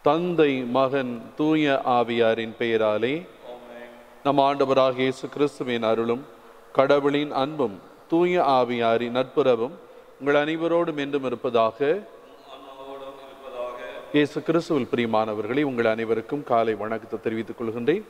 தந்தை, மகன், தூய ஆவியாரின் பெயராலே. நம் ஆண்டவராக இயேசு கிறிஸ்துவின் அருளும் கடவுளின் அன்பும் தூய ஆவியாரின் நட்புறவும் உங்கள் அனைவரோடும் என்றும் இருப்பதாக. இயேசு கிறிஸ்துவில் பிரியமானவர்களை, உங்கள் அனைவருக்கும் காலை வணக்கத்தை தெரிவித்துக் கொள்கின்றேன்.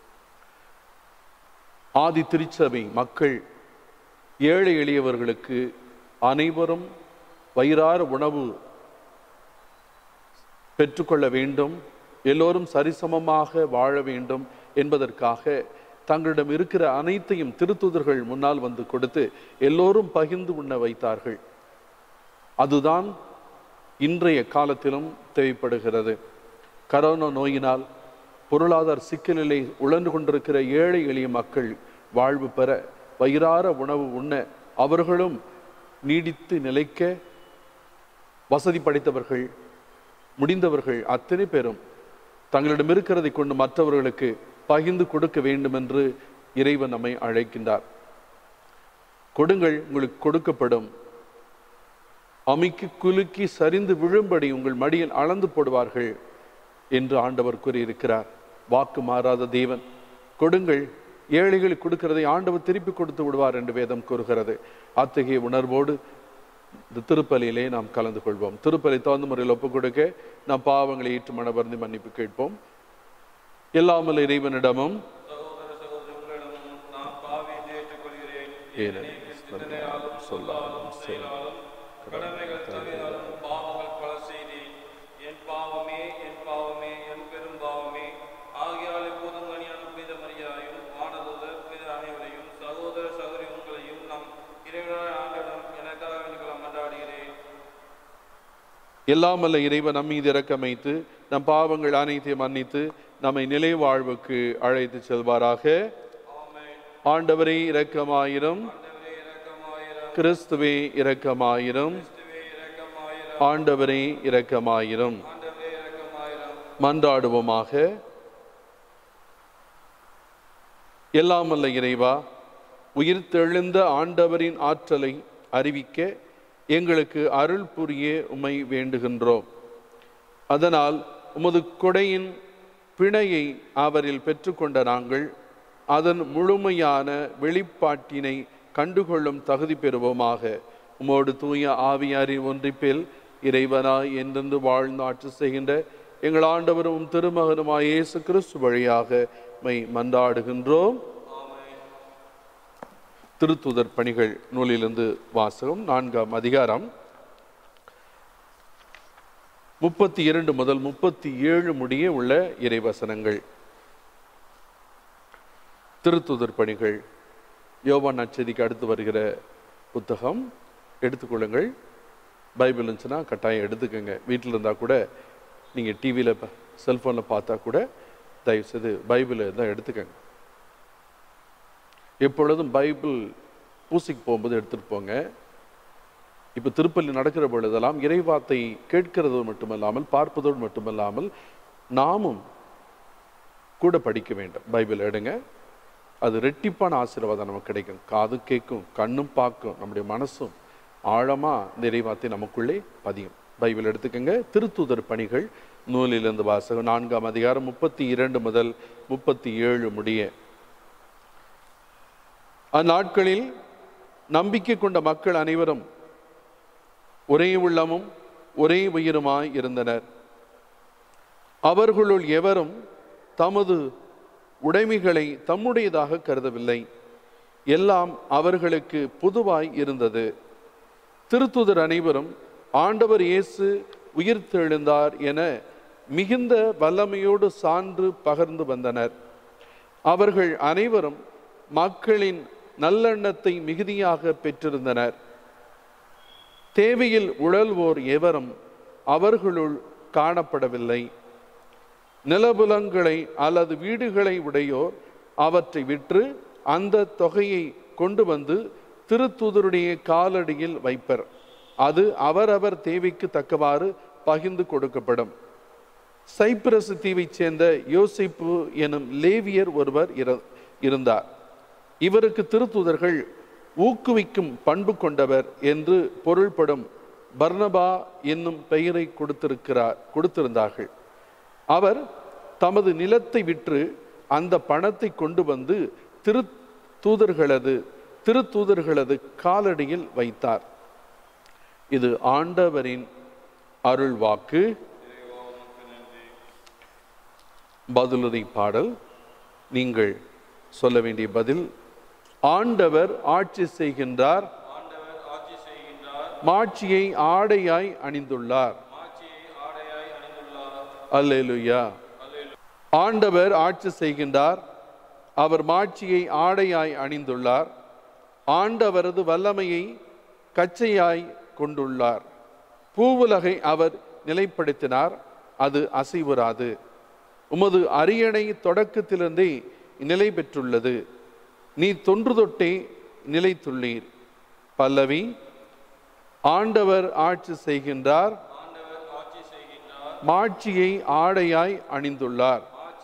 ஆதி திருச்சபை மக்கள் ஏழை எளியவர்களுக்கு அனைவரும் வயிறார உணவு பெற்றுக்கொள்ள வேண்டும், எல்லோரும் சரிசமமாக வாழ வேண்டும் என்பதற்காக தங்களிடம் இருக்கிற அனைத்தையும் திருத்தூதர்கள் முன்னால் வந்து கொடுத்து எல்லோரும் பகிர்ந்து உண்ண வைத்தார்கள். அதுதான் இன்றைய காலத்திலும் தேவைப்படுகிறது. கரோனா நோயினால் பொருளாதார சிக்கலிலே உழன்று கொண்டிருக்கிற ஏழை எளிய மக்கள் வாழ்வு பெற, வயிறார உணவு உண்ண, அவர்களும் நீடித்து நிலைக்க வசதி படைத்தவர்கள், முடிந்தவர்கள் அத்தனை பேரும் தங்களிடம் இருக்கிறதை கொண்டு மற்றவர்களுக்கு பகிர்ந்து கொடுக்க வேண்டும் என்று இறைவன் நம்மை அழைக்கின்றார். கொடுங்கள், உங்களுக்கு கொடுக்கப்படும். அமிக்கி குலுக்கி சரிந்து விழும்படி உங்கள் மடியில் அளந்து போடுவார்கள் என்று ஆண்டவர் கூறியிருக்கிறார். வாக்கு மாறாத தேவன். கொடுங்கள், ஏழைகளுக்கு கொடுக்கிறதை ஆண்டவர் திருப்பி கொடுத்து விடுவார் என்று வேதம் கூறுகிறது. அத்தகைய உணர்வோடு இந்த திருப்பலியிலே நாம் கலந்து கொள்வோம். திருப்பலி தகுந்த முறையில் ஒப்புக் கொடுக்க நாம் பாவங்களை ஏற்று மனவருந்தி மன்னிப்பு கேட்போம். எல்லாமல் இறைவனிடமும் எல்லாமல்ல இறைவன் நம் மீது இரக்கம் வைத்து நம் பாவங்கள் அனைத்தையும் மன்னித்து நம்மை நிலை வாழ்வுக்கு அழைத்து செல்வாராக. ஆண்டவரே இரக்கமாயிரும். கிறிஸ்துவே இரக்கமாயிரும். ஆண்டவரே இரக்கமாயிரும். மன்றாடுவோமாக. எல்லாமல்ல இறைவா, உயிர்த்தெழுந்த ஆண்டவரின் ஆற்றலை அறிவிக்க எங்களுக்கு அருள் புரிய உம்மை வேண்டுகின்றோம். அதனால் உமது கொடையின் பிணையை அவரில் பெற்றுக்கொண்ட நாங்கள் அதன் முழுமையான வெளிப்பாட்டினை கண்டுகொள்ளும் தகுதி பெறுவோமாக. உமோடு தூய ஆவியாரின் ஒன்றிப்பில் இறைவனாய் என்றென்று வாழ்ந்து ஆட்சி செய்கின்ற எங்கள் ஆண்டவரும் திருமகனுமாய் இயேசு கிறிஸ்து வழியாக மை மன்றாடுகின்றோம். திருத்தூதர் பணிகள் நூலிலிருந்து வாசகம். 4ஆம் அதிகாரம் 32 முதல் 37 முடிய உள்ள இறைவசனங்கள். திருத்தூதர் பணிகள் யோவான் நற்செய்திக்கு அடுத்து வருகிற புத்தகம். எடுத்துக்கொள்ளுங்கள். பைபிள் இருந்துச்சுன்னா கட்டாயம் எடுத்துக்கோங்க. வீட்டில் இருந்தால் கூட, நீங்கள் டிவியில் செல்ஃபோனில் பார்த்தா கூட தயவுசெய்து பைபிளை தான் எடுத்துக்கோங்க. எப்பொழுதும் பைபிள் பூசிக்கு போகும்போது எடுத்துகிட்டு போங்க. இப்போ திருப்பலி நடக்கிற பொழுதெல்லாம் இறைவார்த்தை கேட்கிறது மட்டுமல்லாமல் பார்ப்பதோடு மட்டுமல்லாமல் நாமும் கூட படிக்க வேண்டும். பைபிள் எடுங்க. அது ரெட்டிப்பான ஆசீர்வாதம் நமக்கு கிடைக்கும். காது கேட்கும், கண்ணும் பார்க்கும், நம்முடைய மனசும் ஆழமாக இந்த இறைவார்த்தை நமக்குள்ளே பதியும். பைபிள் எடுத்துக்கோங்க. திருத்தூதர் பணிகள் நூலிலிருந்து வாசகம். 4ஆம் அதிகாரம் 32 முதல் 37 முடிய. அந்நாட்களில் நம்பிக்கை கொண்ட மக்கள் அனைவரும் ஒரே உள்ளமும் ஒரே உயிருமாய் இருந்தனர். அவர்களுள் எவரும் தமது உடைமைகளை தம்முடையதாக கருதவில்லை. எல்லாம் அவர்களுக்கு பொதுவாய் இருந்தது. திருத்தூதர் அனைவரும் ஆண்டவர் இயேசு உயிர்த்தெழுந்தார் என மிகுந்த வல்லமையோடு சான்று பகர்ந்து வந்தனர். அவர்கள் அனைவரும் மக்களின் நல்லெண்ணத்தை மிகுதியாக பெற்றிருந்தனர். தேவையில் உழல்வோர் எவரும் அவர்களுள் காணப்படவில்லை. நிலபுலங்களை அல்லது வீடுகளை உடையோர் அவற்றை விற்று அந்த தொகையை கொண்டு வந்து திருத்தூதருடைய காலடியில் வைப்பர். அது அவரவர் தேவைக்கு தக்கவாறு பகிர்ந்து கொடுக்கப்படும். சைப்ரஸ் தீவைச் சேர்ந்த யோசிப்பு எனும் லேவியர் ஒருவர் இருந்தார். இவருக்கு திருத்தூதர்கள் ஊக்குவிக்கும் பண்பு கொண்டவர் என்று பொருள்படும் பர்னபா என்னும் பெயரை கொடுத்திருந்தார்கள். அவர் தமது நிலத்தை விற்று அந்த பணத்தை கொண்டு வந்து திருத்தூதர்களது காலடியில் வைத்தார். இது ஆண்டவரின் அருள் வாக்கு. பதிலுரை பாடல். நீங்கள் சொல்ல வேண்டிய பதில்: ஆண்டவர் ஆட்சி செய்கின்றார், மாட்சியை ஆடையாய் அணிந்துள்ளார். அல்லேலூயா. ஆண்டவர் ஆட்சி செய்கின்றார், அவர் மாட்சியை ஆடையாய் அணிந்துள்ளார். ஆண்டவரது வல்லமையை கச்சையாய் கொண்டுள்ளார். பூவுலகை அவர் நிலைப்படுத்தினார், அது அசைவுறாது. உமது அரியணை தொடக்கத்திலிருந்தே நிலை பெற்றுள்ளது, நீ தொன்று தொட்டே நிலைத்துள்ளீர். பல்லவி. ஆண்டவர் ஆட்சி செய்கின்றார், மாட்சியை ஆடையாய் அணிந்துள்ளார்.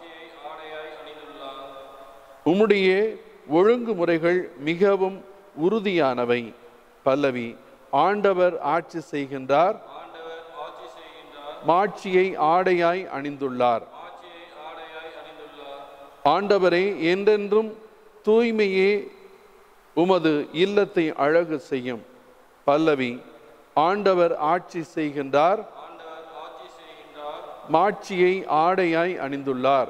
உம்முடைய ஒழுங்குமுறைகள் மிகவும் உறுதியானவை. பல்லவி. ஆண்டவர் ஆட்சி செய்கின்றார், மாட்சியை ஆடையாய் அணிந்துள்ளார். ஆண்டவரே, என்றென்றும் தூய்மையே உமது இல்லத்தை அழகு செய்யும். பல்லவி. ஆண்டவர் ஆட்சி செய்கின்றார், மாட்சியை ஆடையாய் அணிந்துள்ளார்.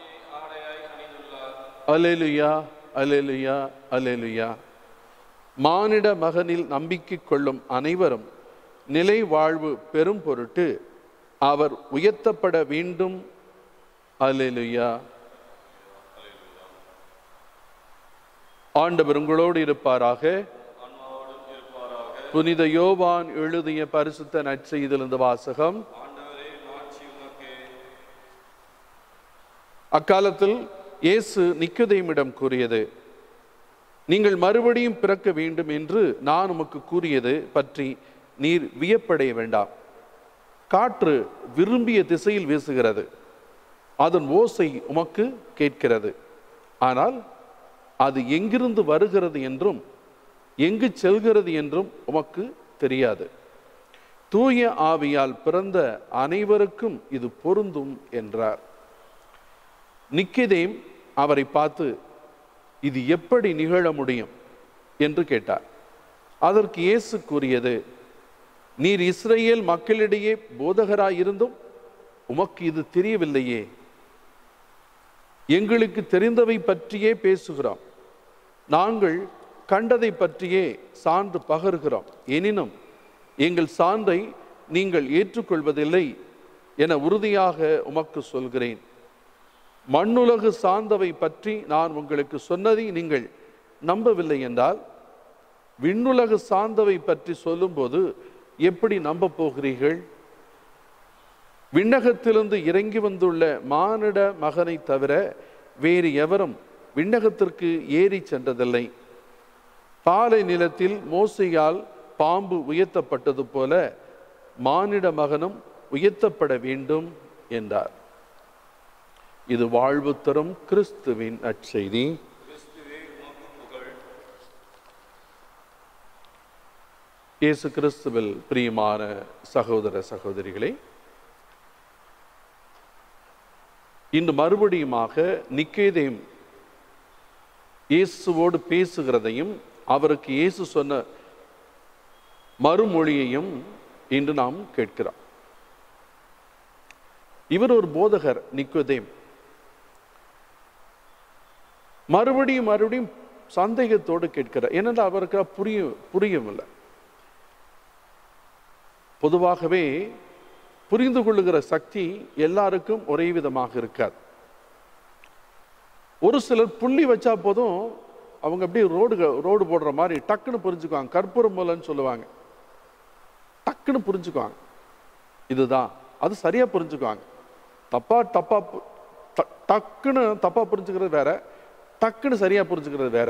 அல்லேலூயா, அல்லேலூயா, அல்லேலூயா. மானிட மகனில் நம்பிக்கை கொள்ளும் அனைவரும் நிலை வாழ்வு பெரும் பொருட்டு அவர் உயர்த்தப்பட வேண்டும். அல்லேலூயா. ஆண்டவர் உங்களோடு இருப்பாராக. புனித யோவான் எழுதிய பரிசுத்த நற்செய்தியிலிருந்து வாசகம். அக்காலத்தில் இயேசு நிக்கோதேமிடம் கூறியது: நீங்கள் மறுபடியும் பிறக்க வேண்டும் என்று நான் உமக்கு கூறியது பற்றி நீர் வியப்படைய வேண்டாம். காற்று விரும்பிய திசையில் வீசுகிறது, அதன் ஓசை உமக்கு கேட்கிறது, ஆனால் அது எங்கிருந்து வருகிறது என்றும் எங்கு செல்கிறது என்றும் உமக்கு தெரியாது. தூய ஆவியால் பிறந்த அனைவருக்கும் இது பொருந்தும் என்றார். நிக்கோதேம் அவரை பார்த்து, இது எப்படி நிகழ முடியும் என்று கேட்டார். அதற்கு இயேசு கூறியது: நீர் இஸ்ரேல் மக்களிடையே போதகராயிருந்தும் உமக்கு இது தெரியவில்லையே. எங்களுக்கு தெரிந்தவை பற்றியே பேசுகிறோம், நாங்கள் கண்டதை பற்றியே சான்று பகர்கிறோம். எனினும் எங்கள் சான்றை நீங்கள் ஏற்றுக்கொள்வதில்லை என உறுதியாக உமக்கு சொல்கிறேன். மண்ணுலகு சார்ந்தவை பற்றி நான் உங்களுக்கு சொன்னதை நீங்கள் நம்பவில்லை என்றால், விண்ணுலகு சார்ந்தவை பற்றி சொல்லும்போது எப்படி நம்ப போகிறீர்கள்? விண்ணகத்திலிருந்து இறங்கி வந்துள்ள மானிட மகனை தவிர வேறு எவரும் விண்ணகத்திற்கு ஏறி சென்றதில்லை. பாலை நிலத்தில் மோசையால் பாம்பு உயர்த்தப்பட்டது போல மானிட மகனும் உயர்த்தப்பட வேண்டும் என்றார். இது வாழ்வு தரும் கிறிஸ்துவின் நற்செய்தி. இயேசு கிறிஸ்துவில் பிரியமான சகோதர சகோதரிகளே, இன்று மறுபடியுமாக நிக்கோதேம் இயேசுவோடு பேசுகிறதையும் அவருக்கு இயேசு சொன்ன மறுமொழியையும் இன்று நாம் கேட்கிறோம். இவர் ஒரு போதகர் நிக்கோதேம். மறுபடியும் சந்தேகத்தோடு கேட்கிறார். ஏனென்றால் அவருக்கு புரியவில்லை. பொதுவாகவே புரிந்து கொள்ளுகிற சக்தி எல்லாருக்கும் ஒரே விதமாக இருக்காது. ஒரு சிலர் புள்ளி வச்சா போதும் அவங்க அப்படியே ரோடு போடுற மாதிரி டக்குன்னு புரிஞ்சுக்குவாங்க. கற்பூர மூலன்னு சொல்லுவாங்க, டக்குன்னு புரிஞ்சுக்குவாங்க. இதுதான் அது சரியா புரிஞ்சுக்குவாங்க. டக்குன்னு தப்பா புரிஞ்சுக்கிறது வேற, டக்குன்னு சரியா புரிஞ்சுக்கிறது வேற.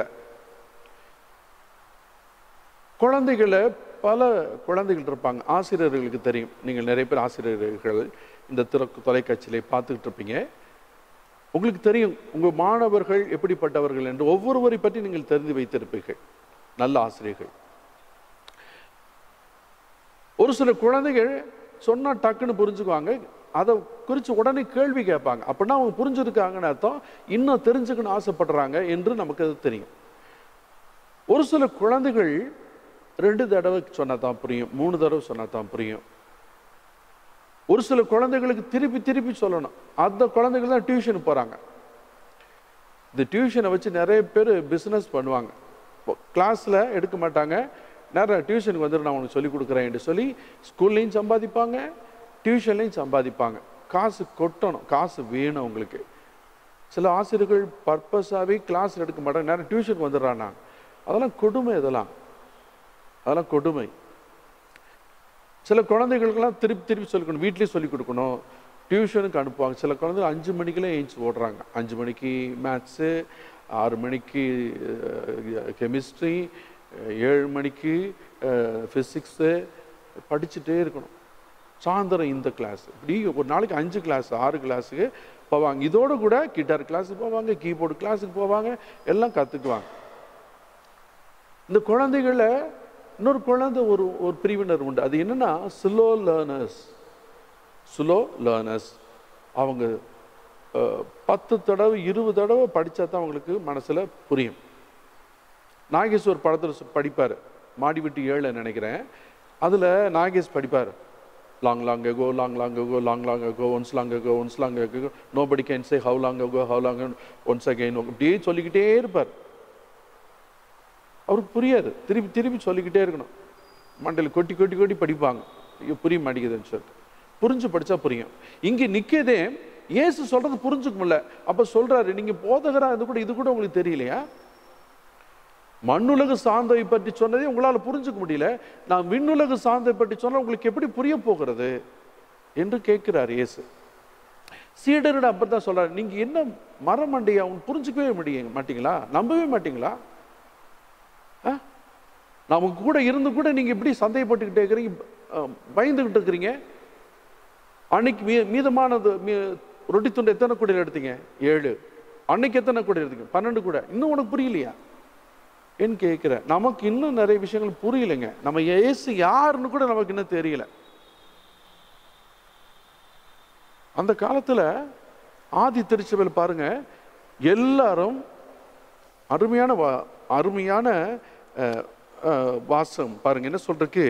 குழந்தைகளை பல குழந்தைகள் இருப்பாங்க. ஆசிரியர்களுக்கு தெரியும். நீங்கள் நிறைய பேர் ஆசிரியர்கள் இந்த தொலைக்காட்சியிலே பார்த்துக்கிட்டு இருப்பீங்க. உங்களுக்கு தெரியும் உங்கள் மாணவர்கள் எப்படிப்பட்டவர்கள் என்று. ஒவ்வொருவரை பற்றி நீங்கள் தெரிந்து வைத்திருப்பீர்கள். நல்ல ஆசிரியர்கள். ஒரு சில குழந்தைகள் சொன்னா டக்குன்னு புரிஞ்சுக்குவாங்க, அதை குறித்து உடனே கேள்வி கேட்பாங்க. அப்படின்னா அவங்க புரிஞ்சிருக்காங்கன்னு அர்த்தம், இன்னும் தெரிஞ்சுக்கணும்னு ஆசைப்படுறாங்க என்று நமக்கு அது தெரியும். ஒரு சில குழந்தைகள் 2 தடவை சொன்னா தான் புரியும், 3 தடவை சொன்னா தான் புரியும். ஒரு சில குழந்தைகளுக்கு திருப்பி திருப்பி சொல்லணும். அந்த குழந்தைகள் தான் டியூஷன் போறாங்க. இந்த டியூஷனை வச்சு நிறைய பேர் பிஸ்னஸ் பண்ணுவாங்க. கிளாஸில் எடுக்க மாட்டாங்க, நிறைய டியூஷனுக்கு வந்துட்டு நான் உனக்கு சொல்லிக் கொடுக்குறேன் என்று சொல்லி ஸ்கூல்லையும் சம்பாதிப்பாங்க, டியூஷன்லையும் சம்பாதிப்பாங்க. காசு கொட்டணும், காசு வேணும் அவங்களுக்கு. சில ஆசிரியர்கள் பர்பஸாகவே கிளாஸில் எடுக்க மாட்டாங்க, நிறைய டியூஷனுக்கு வந்துடுறாங்க. அதெல்லாம் கொடுமை, அதெல்லாம் கொடுமை. சில குழந்தைகளுக்கெல்லாம் திருப்பி திருப்பி சொல்லிக் கொடுக்கணும், வீட்லேயும் சொல்லிக் கொடுக்கணும், டியூஷனுக்கு அனுப்புவாங்க. சில குழந்தைகள் 5 மணிக்கெல்லாம் எழுந்துச்சு ஓடுறாங்க. 5 மணிக்கு மேத்ஸு, 6 மணிக்கு கெமிஸ்ட்ரி, 7 மணிக்கு ஃபிசிக்ஸு படிச்சுட்டே இருக்கணும். சாயந்தரம் இந்த கிளாஸ், இப்படி ஒரு நாளைக்கு 5 கிளாஸ் 6 கிளாஸுக்கு போவாங்க. இதோடு கூட கிட்டார் கிளாஸுக்கு போவாங்க, கீபோர்டு கிளாஸுக்கு போவாங்க, எல்லாம் கற்றுக்குவாங்க. இந்த குழந்தைகளை இன்னொரு குழந்தை ஒரு ஒரு பிரிவினர் உண்டு. அது என்னன்னா ஸ்லோ லேர்னர்ஸ். அவங்க 10 தடவை 20 தடவை படித்தா தான் அவங்களுக்கு மனசில் புரியும். நாகேஷ் ஒரு படத்தில் படிப்பார், மாடி விட்டு 7 நினைக்கிறேன். அதில் Nagesh படிப்பார், long ago, once long ago, nobody can say how long ago, once again. அப்படியே சொல்லிக்கிட்டே இருப்பார். அவருக்கு புரியாது, திருப்பி திருப்பி சொல்லிக்கிட்டே இருக்கணும். மண்டையில் கொட்டி கொட்டி கொட்டி படிப்பாங்க, ஐயோ புரிய மாட்டேங்குதுன்னு சொல்லிட்டு. புரிஞ்சு படித்தா புரியும். இங்கே நிற்கதே இயேசு சொல்கிறது புரிஞ்சுக்க முடியல. அப்போ சொல்கிறாரு, நீங்கள் போதகரா இது கூட உங்களுக்கு தெரியலையா? மண்ணுலக சார்ந்தவை பற்றி சொன்னதே உங்களால் புரிஞ்சுக்க முடியல, நான் விண்ணுலக சார்ந்தவை பற்றி சொன்னால் உங்களுக்கு எப்படி புரிய போகிறது என்று கேட்கிறார் இயேசு. சீடரிடம் அப்பதான் சொல்றாரு, நீங்க என்ன மரமண்டையா, அவங்க புரிஞ்சுக்கவே மாட்டீங்களா, நம்பவே மாட்டீங்களா? நமக்கு கூட இருந்து கூட நீங்க இப்படி சந்தேகப்பட்டுக்கிட்டே இருக்கிறீங்க, பயந்துகிட்டு இருக்கிறீங்க. அன்னைக்கு மீதமானது ரொட்டி துண்டை எத்தனை கூடையில் எடுத்தீங்க? 7. அன்னைக்கு எத்தனை கூடை எடுத்தீங்க? 12 கூட. இன்னும் உனக்கு புரியலையா என்று கேட்கிற. நமக்கு இன்னும் நிறைய விஷயங்கள் புரியலைங்க. நம்ம இயேசு யாருன்னு கூட நமக்கு இன்னும் தெரியல. அந்த காலத்துல ஆதி திருச்சபையில் பாருங்க, எல்லாரும் அருமையான வாசம் பாருங்க, என்ன சொல்றதுக்கு,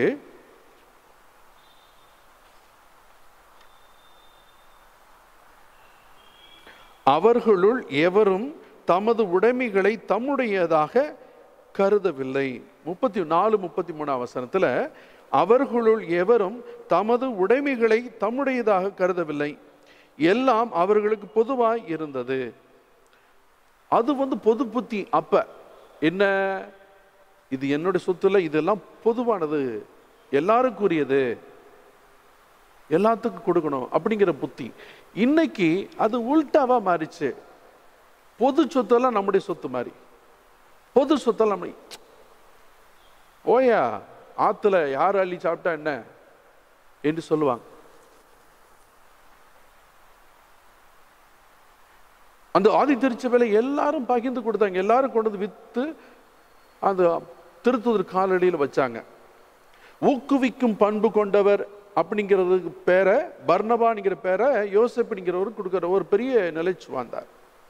அவர்களுள் எவரும் தமது உடைமைகளை தம்முடையதாக கருதவில்லை. 34-33 வசனத்துல, அவர்களுள் எவரும் தமது உடைமைகளை தம்முடையதாக கருதவில்லை, எல்லாம் அவர்களுக்கு பொதுவாய் இருந்தது. அது பொது புத்தி. அப்ப என்ன, இது என்னுடைய சொத்துல, இதெல்லாம் பொதுவானது, எல்லாருக்குரியது, எல்லாத்துக்கும் கொடுக்கணும் அப்படிங்கிற புத்தி. இன்னைக்கு அது உல்டாவா மாறிச்சு. பொது சொத்தெல்லாம் நம்முடைய சொத்து மாதிரி, பொது சொத்தெல்லாம் ஓயா ஆத்துல யார் அள்ளி சாப்பிட்டா என்ன என்று சொல்லுவாங்க. அந்த ஆதி திருச்சபையில எல்லாரும் பகிர்ந்து கொடுத்தாங்க, எல்லாரும் கொண்டு வந்து வித்து அந்த திருத்தூதர் காலடியில் வச்சாங்க. ஊக்குவிக்கும் பண்பு கொண்டவர் அப்படிங்கிறதுக்கு பேரை, பர்னபாங்கிற பேரை யோசேப்புங்கிறவர் கொடுக்கிற ஒரு பெரிய நிலைச்சு வந்தார்.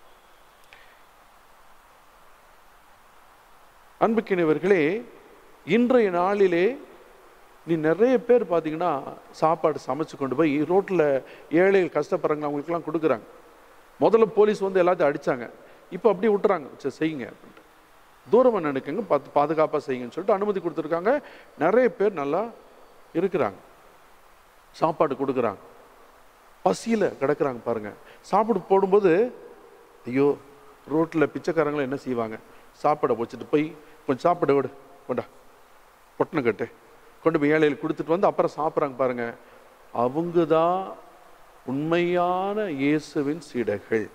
அன்புக்கினவர்களே, இன்றைய நாளிலே நீ நிறைய பேர் பார்த்தீங்கன்னா சாப்பாடு சமைச்சு கொண்டு போய் ரோட்டில் ஏழைகள் கஷ்டப்படுறாங்க, அவங்களுக்குலாம் கொடுக்குறாங்க. முதல்ல போலீஸ் எல்லாத்தையும் அடித்தாங்க, இப்போ அப்படியே விட்டுறாங்க, சரி செய்யுங்க அப்படின்ட்டு, தூரமாக நினைக்குங்க, பாதுகாப்பாக செய்யுங்கன்னு சொல்லிட்டு அனுமதி கொடுத்துருக்காங்க. நிறைய பேர் நல்லா இருக்கிறாங்க, சாப்பாடு கொடுக்குறாங்க, பசியில் கிடக்குறாங்க. பாருங்க, சாப்பாடு போடும்போது ஐயோ, ரோட்டில் பிச்சைக்காரங்களும் என்ன செய்வாங்க, சாப்பாடை வச்சுட்டு போய் கொஞ்சம் சாப்பாடு விடு, கொண்டா பொட்டனை கட்டு, கொண்டு போய் ஏழையில் கொடுத்துட்டு வந்து அப்புறம் சாப்பிட்றாங்க. பாருங்க, அவங்க தான் உண்மையான இயேசுவின் சீடர்கள்.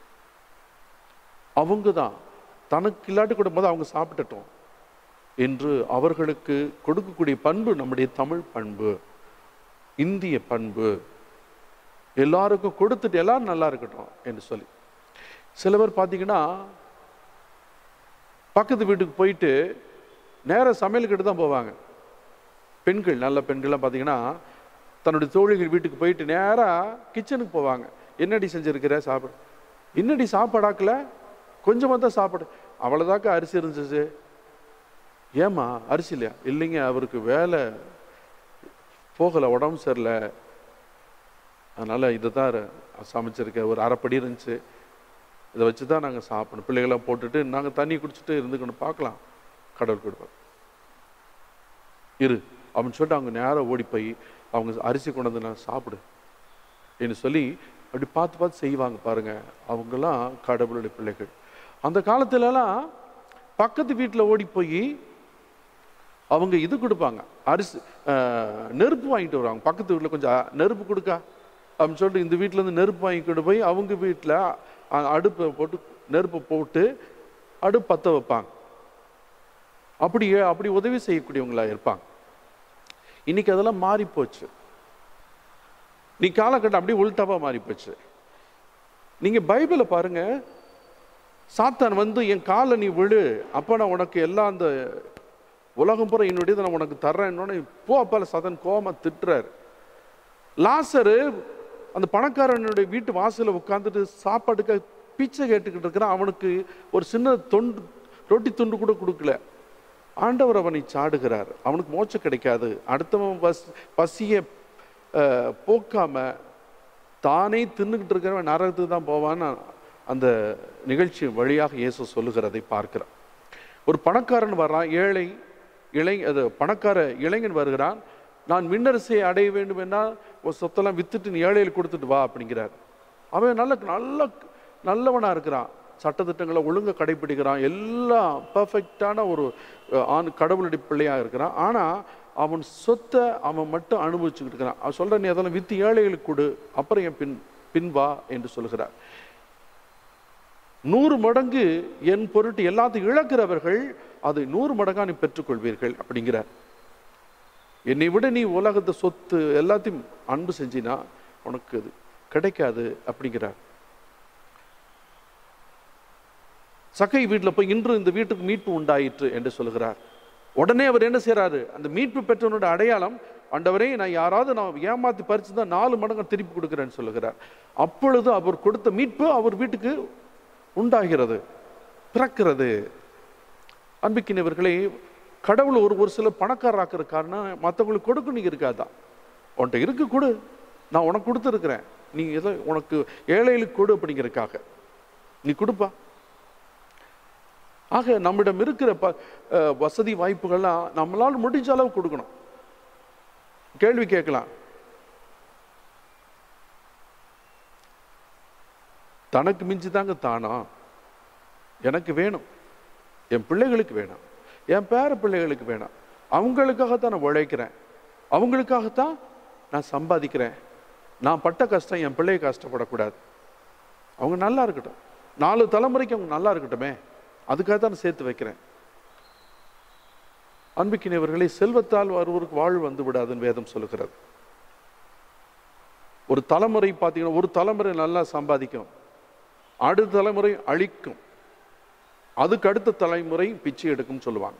அவங்க தான் தனக்கு இல்லாட்டி கொடுக்கும்போது அவங்க சாப்பிட்டுட்டோம் என்று அவர்களுக்கு கொடுக்கக்கூடிய பண்பு நம்முடைய தமிழ் பண்பு, இந்திய பண்பு. எல்லாருக்கும் கொடுத்துட்டு எல்லாரும் நல்லா இருக்கட்டும் என்று சொல்லி. சில பேர் பார்த்தீங்கன்னா பக்கத்து வீட்டுக்கு போயிட்டு நேராக சமையல்கிட்ட தான் போவாங்க. பெண்கள், நல்ல பெண்கள்லாம் பார்த்தீங்கன்னா தன்னுடைய தோழிகள் வீட்டுக்கு போயிட்டு நேராக கிச்சனுக்கு போவாங்க. என்னடி செஞ்சுருக்கிற சாப்பிடு. என்னடி சாப்பாடாக்கல, கொஞ்சமாக தான் சாப்பாடு. அவ்வளோதாக்கா அரிசி இருந்துச்சு. ஏம்மா அரிசி இல்லையா? இல்லைங்க, அவருக்கு வேலை போகலை, உடம்பு சரியில்லை, அதனால் இதை தான் சமைச்சிருக்கேன், ஒரு அரைப்படி இருந்துச்சு, இதை வச்சு தான் நாங்கள் சாப்பிடணும், பிள்ளைகளாம் போட்டுட்டு நாங்கள் தண்ணி குடிச்சிட்டு இருந்துக்கணும், பார்க்கலாம், கடவுள் கொடுப்பார் இரு அப்படின்னு சொல்லிட்டு அவங்க நேராக ஓடி போய் அவங்க அரிசி கொண்டு வந்து நான் சாப்பிடு என்று சொல்லி அப்படி பார்த்து பார்த்து செய்வாங்க பாருங்க. அவங்கெல்லாம் கடவுளுடைய பிள்ளைகள். அந்த காலத்துலலாம் பக்கத்து வீட்டில் ஓடி போய் அவங்க இது கொடுப்பாங்க, அரிசி நெருப்பு வாங்கிட்டு வருவாங்க. பக்கத்து வீட்டில் கொஞ்சம் நெருப்பு கொடுக்கா அப்படின்னு சொல்லிட்டு இந்த வீட்டிலேருந்து நெருப்பு வாங்கிக்கிட்டு போய் அவங்க வீட்டில் அடுப்பை போட்டு நெருப்பை போட்டு அடுப்பு பற்ற வைப்பாங்க. அப்படி உதவி செய்யக்கூடியவங்களா இருப்பாங்க. இன்னைக்கு அதெல்லாம் மாறி போச்சு. நீ காலகட்டம் அப்படியே உள்டாவா மாறி போச்சு. நீங்க பைபிளை பாருங்க, சாத்தான் வந்து என் காலை நீ விழு, அப்ப நான் உனக்கு எல்லாம் அந்த உலகம் பூரா என்னுடையதை நான் உனக்கு தர்றேன்னு போ அப்பால சாத்தான் கோவமா திட்டுறாரு. லாசரு அந்த பணக்காரனுடைய வீட்டு வாசல உட்காந்துட்டு சாப்பாட்டுக்கு பிச்சை கேட்டுக்கிட்டு இருக்கிறான். அவனுக்கு ஒரு சின்ன ரொட்டி துண்டு கூட கொடுக்கல. ஆண்டவர் அவனை சாடுகிறார். அவனுக்கு மோட்சம் கிடைக்காது. அடுத்தவன் பசியை போக்காம தானே தின்னுக்கிட்டு இருக்கிறவன் நரகத்துக்கு தான் போவான்னு அந்த நிகழ்ச்சி வழியாக இயேசு சொல்லுகிறதை பார்க்கிறான். ஒரு பணக்காரன் வர்றான், பணக்கார இளைஞன் வருகிறான். நான் விண்ணரசை அடைய வேண்டும் என்ன, ஒரு சொத்தெல்லாம் வித்துட்டு நீ ஏழையில் கொடுத்துட்டு வா அப்படிங்கிறார். அவன் நல்லவனா இருக்கிறான், சட்டத்திட்டங்களை ஒழுங்க கடைபிடிக்கிறான், எல்லாம் பர்ஃபெக்டான ஒரு கடவுளுடைய பிள்ளையா இருக்கிறான். ஆனா அவன் சொத்தை அவன் மட்டும் அனுபவிச்சுக்கிட்டு இருக்கிறான். அவன் சொல்ற நீ அதெல்லாம் வித்து ஏழைகளுக்கு கொடு, அப்புறம் என் பின் வா என்று சொல்லுகிறார். 100 மடங்கு என் பொருட்டு எல்லாத்தையும் இழக்கிறவர்கள் அதை 100 மடங்கா நீ பெற்றுக்கொள்வீர்கள் அப்படிங்கிறார். என்னை விட நீ உலகத்தை சொத்து எல்லாத்தையும் அன்பு செஞ்சினா உனக்கு அது கிடைக்காது அப்படிங்கிறார். சக்கை வீட்டில் போய் இன்று இந்த வீட்டுக்கு மீட்பு உண்டாயிற்று என்று சொல்லுகிறார். உடனே அவர் என்ன செய்யறாரு, அந்த மீட்பு பெற்றவனுடைய அடையாளம், ஆண்டவரே நான் யாராவது நான் ஏமாத்தி பறிச்சு தான் 4 மடங்கு திருப்பி கொடுக்குறேன்னு சொல்லுகிறார். அப்பொழுது அவர் கொடுத்த மீட்பு அவர் வீட்டுக்கு உண்டாகிறது, பிறக்கிறது. அன்பிக்கினவர்களே, கடவுள் ஒரு சில பணக்காரராக்குற காரணம் மற்றவங்களுக்கு கொடுக்கணும் இருக்காதான். உன்கிட்ட இருக்கு கொடு, நான் உனக்கு கொடுத்துருக்கிறேன், நீ எதை உனக்கு ஏழைகளுக்கு கொடு அப்படிங்கிறதுக்காக நீ கொடுப்பா. ஆக நம்மிடம் இருக்கிற வசதி வாய்ப்புகள்லாம் நம்மளால் முடிஞ்ச அளவு கொடுக்கணும். கேள்வி கேட்கலாம், தனக்கு மிஞ்சி தாங்க தானா, எனக்கு வேணும், என் பிள்ளைகளுக்கு வேணும், என் பேர பிள்ளைகளுக்கு வேணும், அவங்களுக்காகத்தான் நான் உழைக்கிறேன், அவங்களுக்காகத்தான் நான் சம்பாதிக்கிறேன். நான் பட்ட கஷ்டம் என் பிள்ளைய கஷ்டப்படக்கூடாது, அவங்க நல்லா இருக்கட்டும், 4 தலைமுறைக்கு அவங்க நல்லா இருக்கட்டுமே, அதுக்காக தான் நான் சேர்த்து வைக்கிறேன். அன்பிக்கினவர்களே, செல்வத்தால் ஒருவருக்கு வாழ்வு வந்து விடாதுன்னு வேதம் சொல்லுகிறது. ஒரு தலைமுறை பார்த்தீங்கன்னா, ஒரு தலைமுறை நல்லா சம்பாதிக்கும், அடுத்த தலைமுறை அழிக்கும், அதுக்கு அடுத்த தலைமுறை பிச்சை எடுக்கும் சொல்லுவாங்க.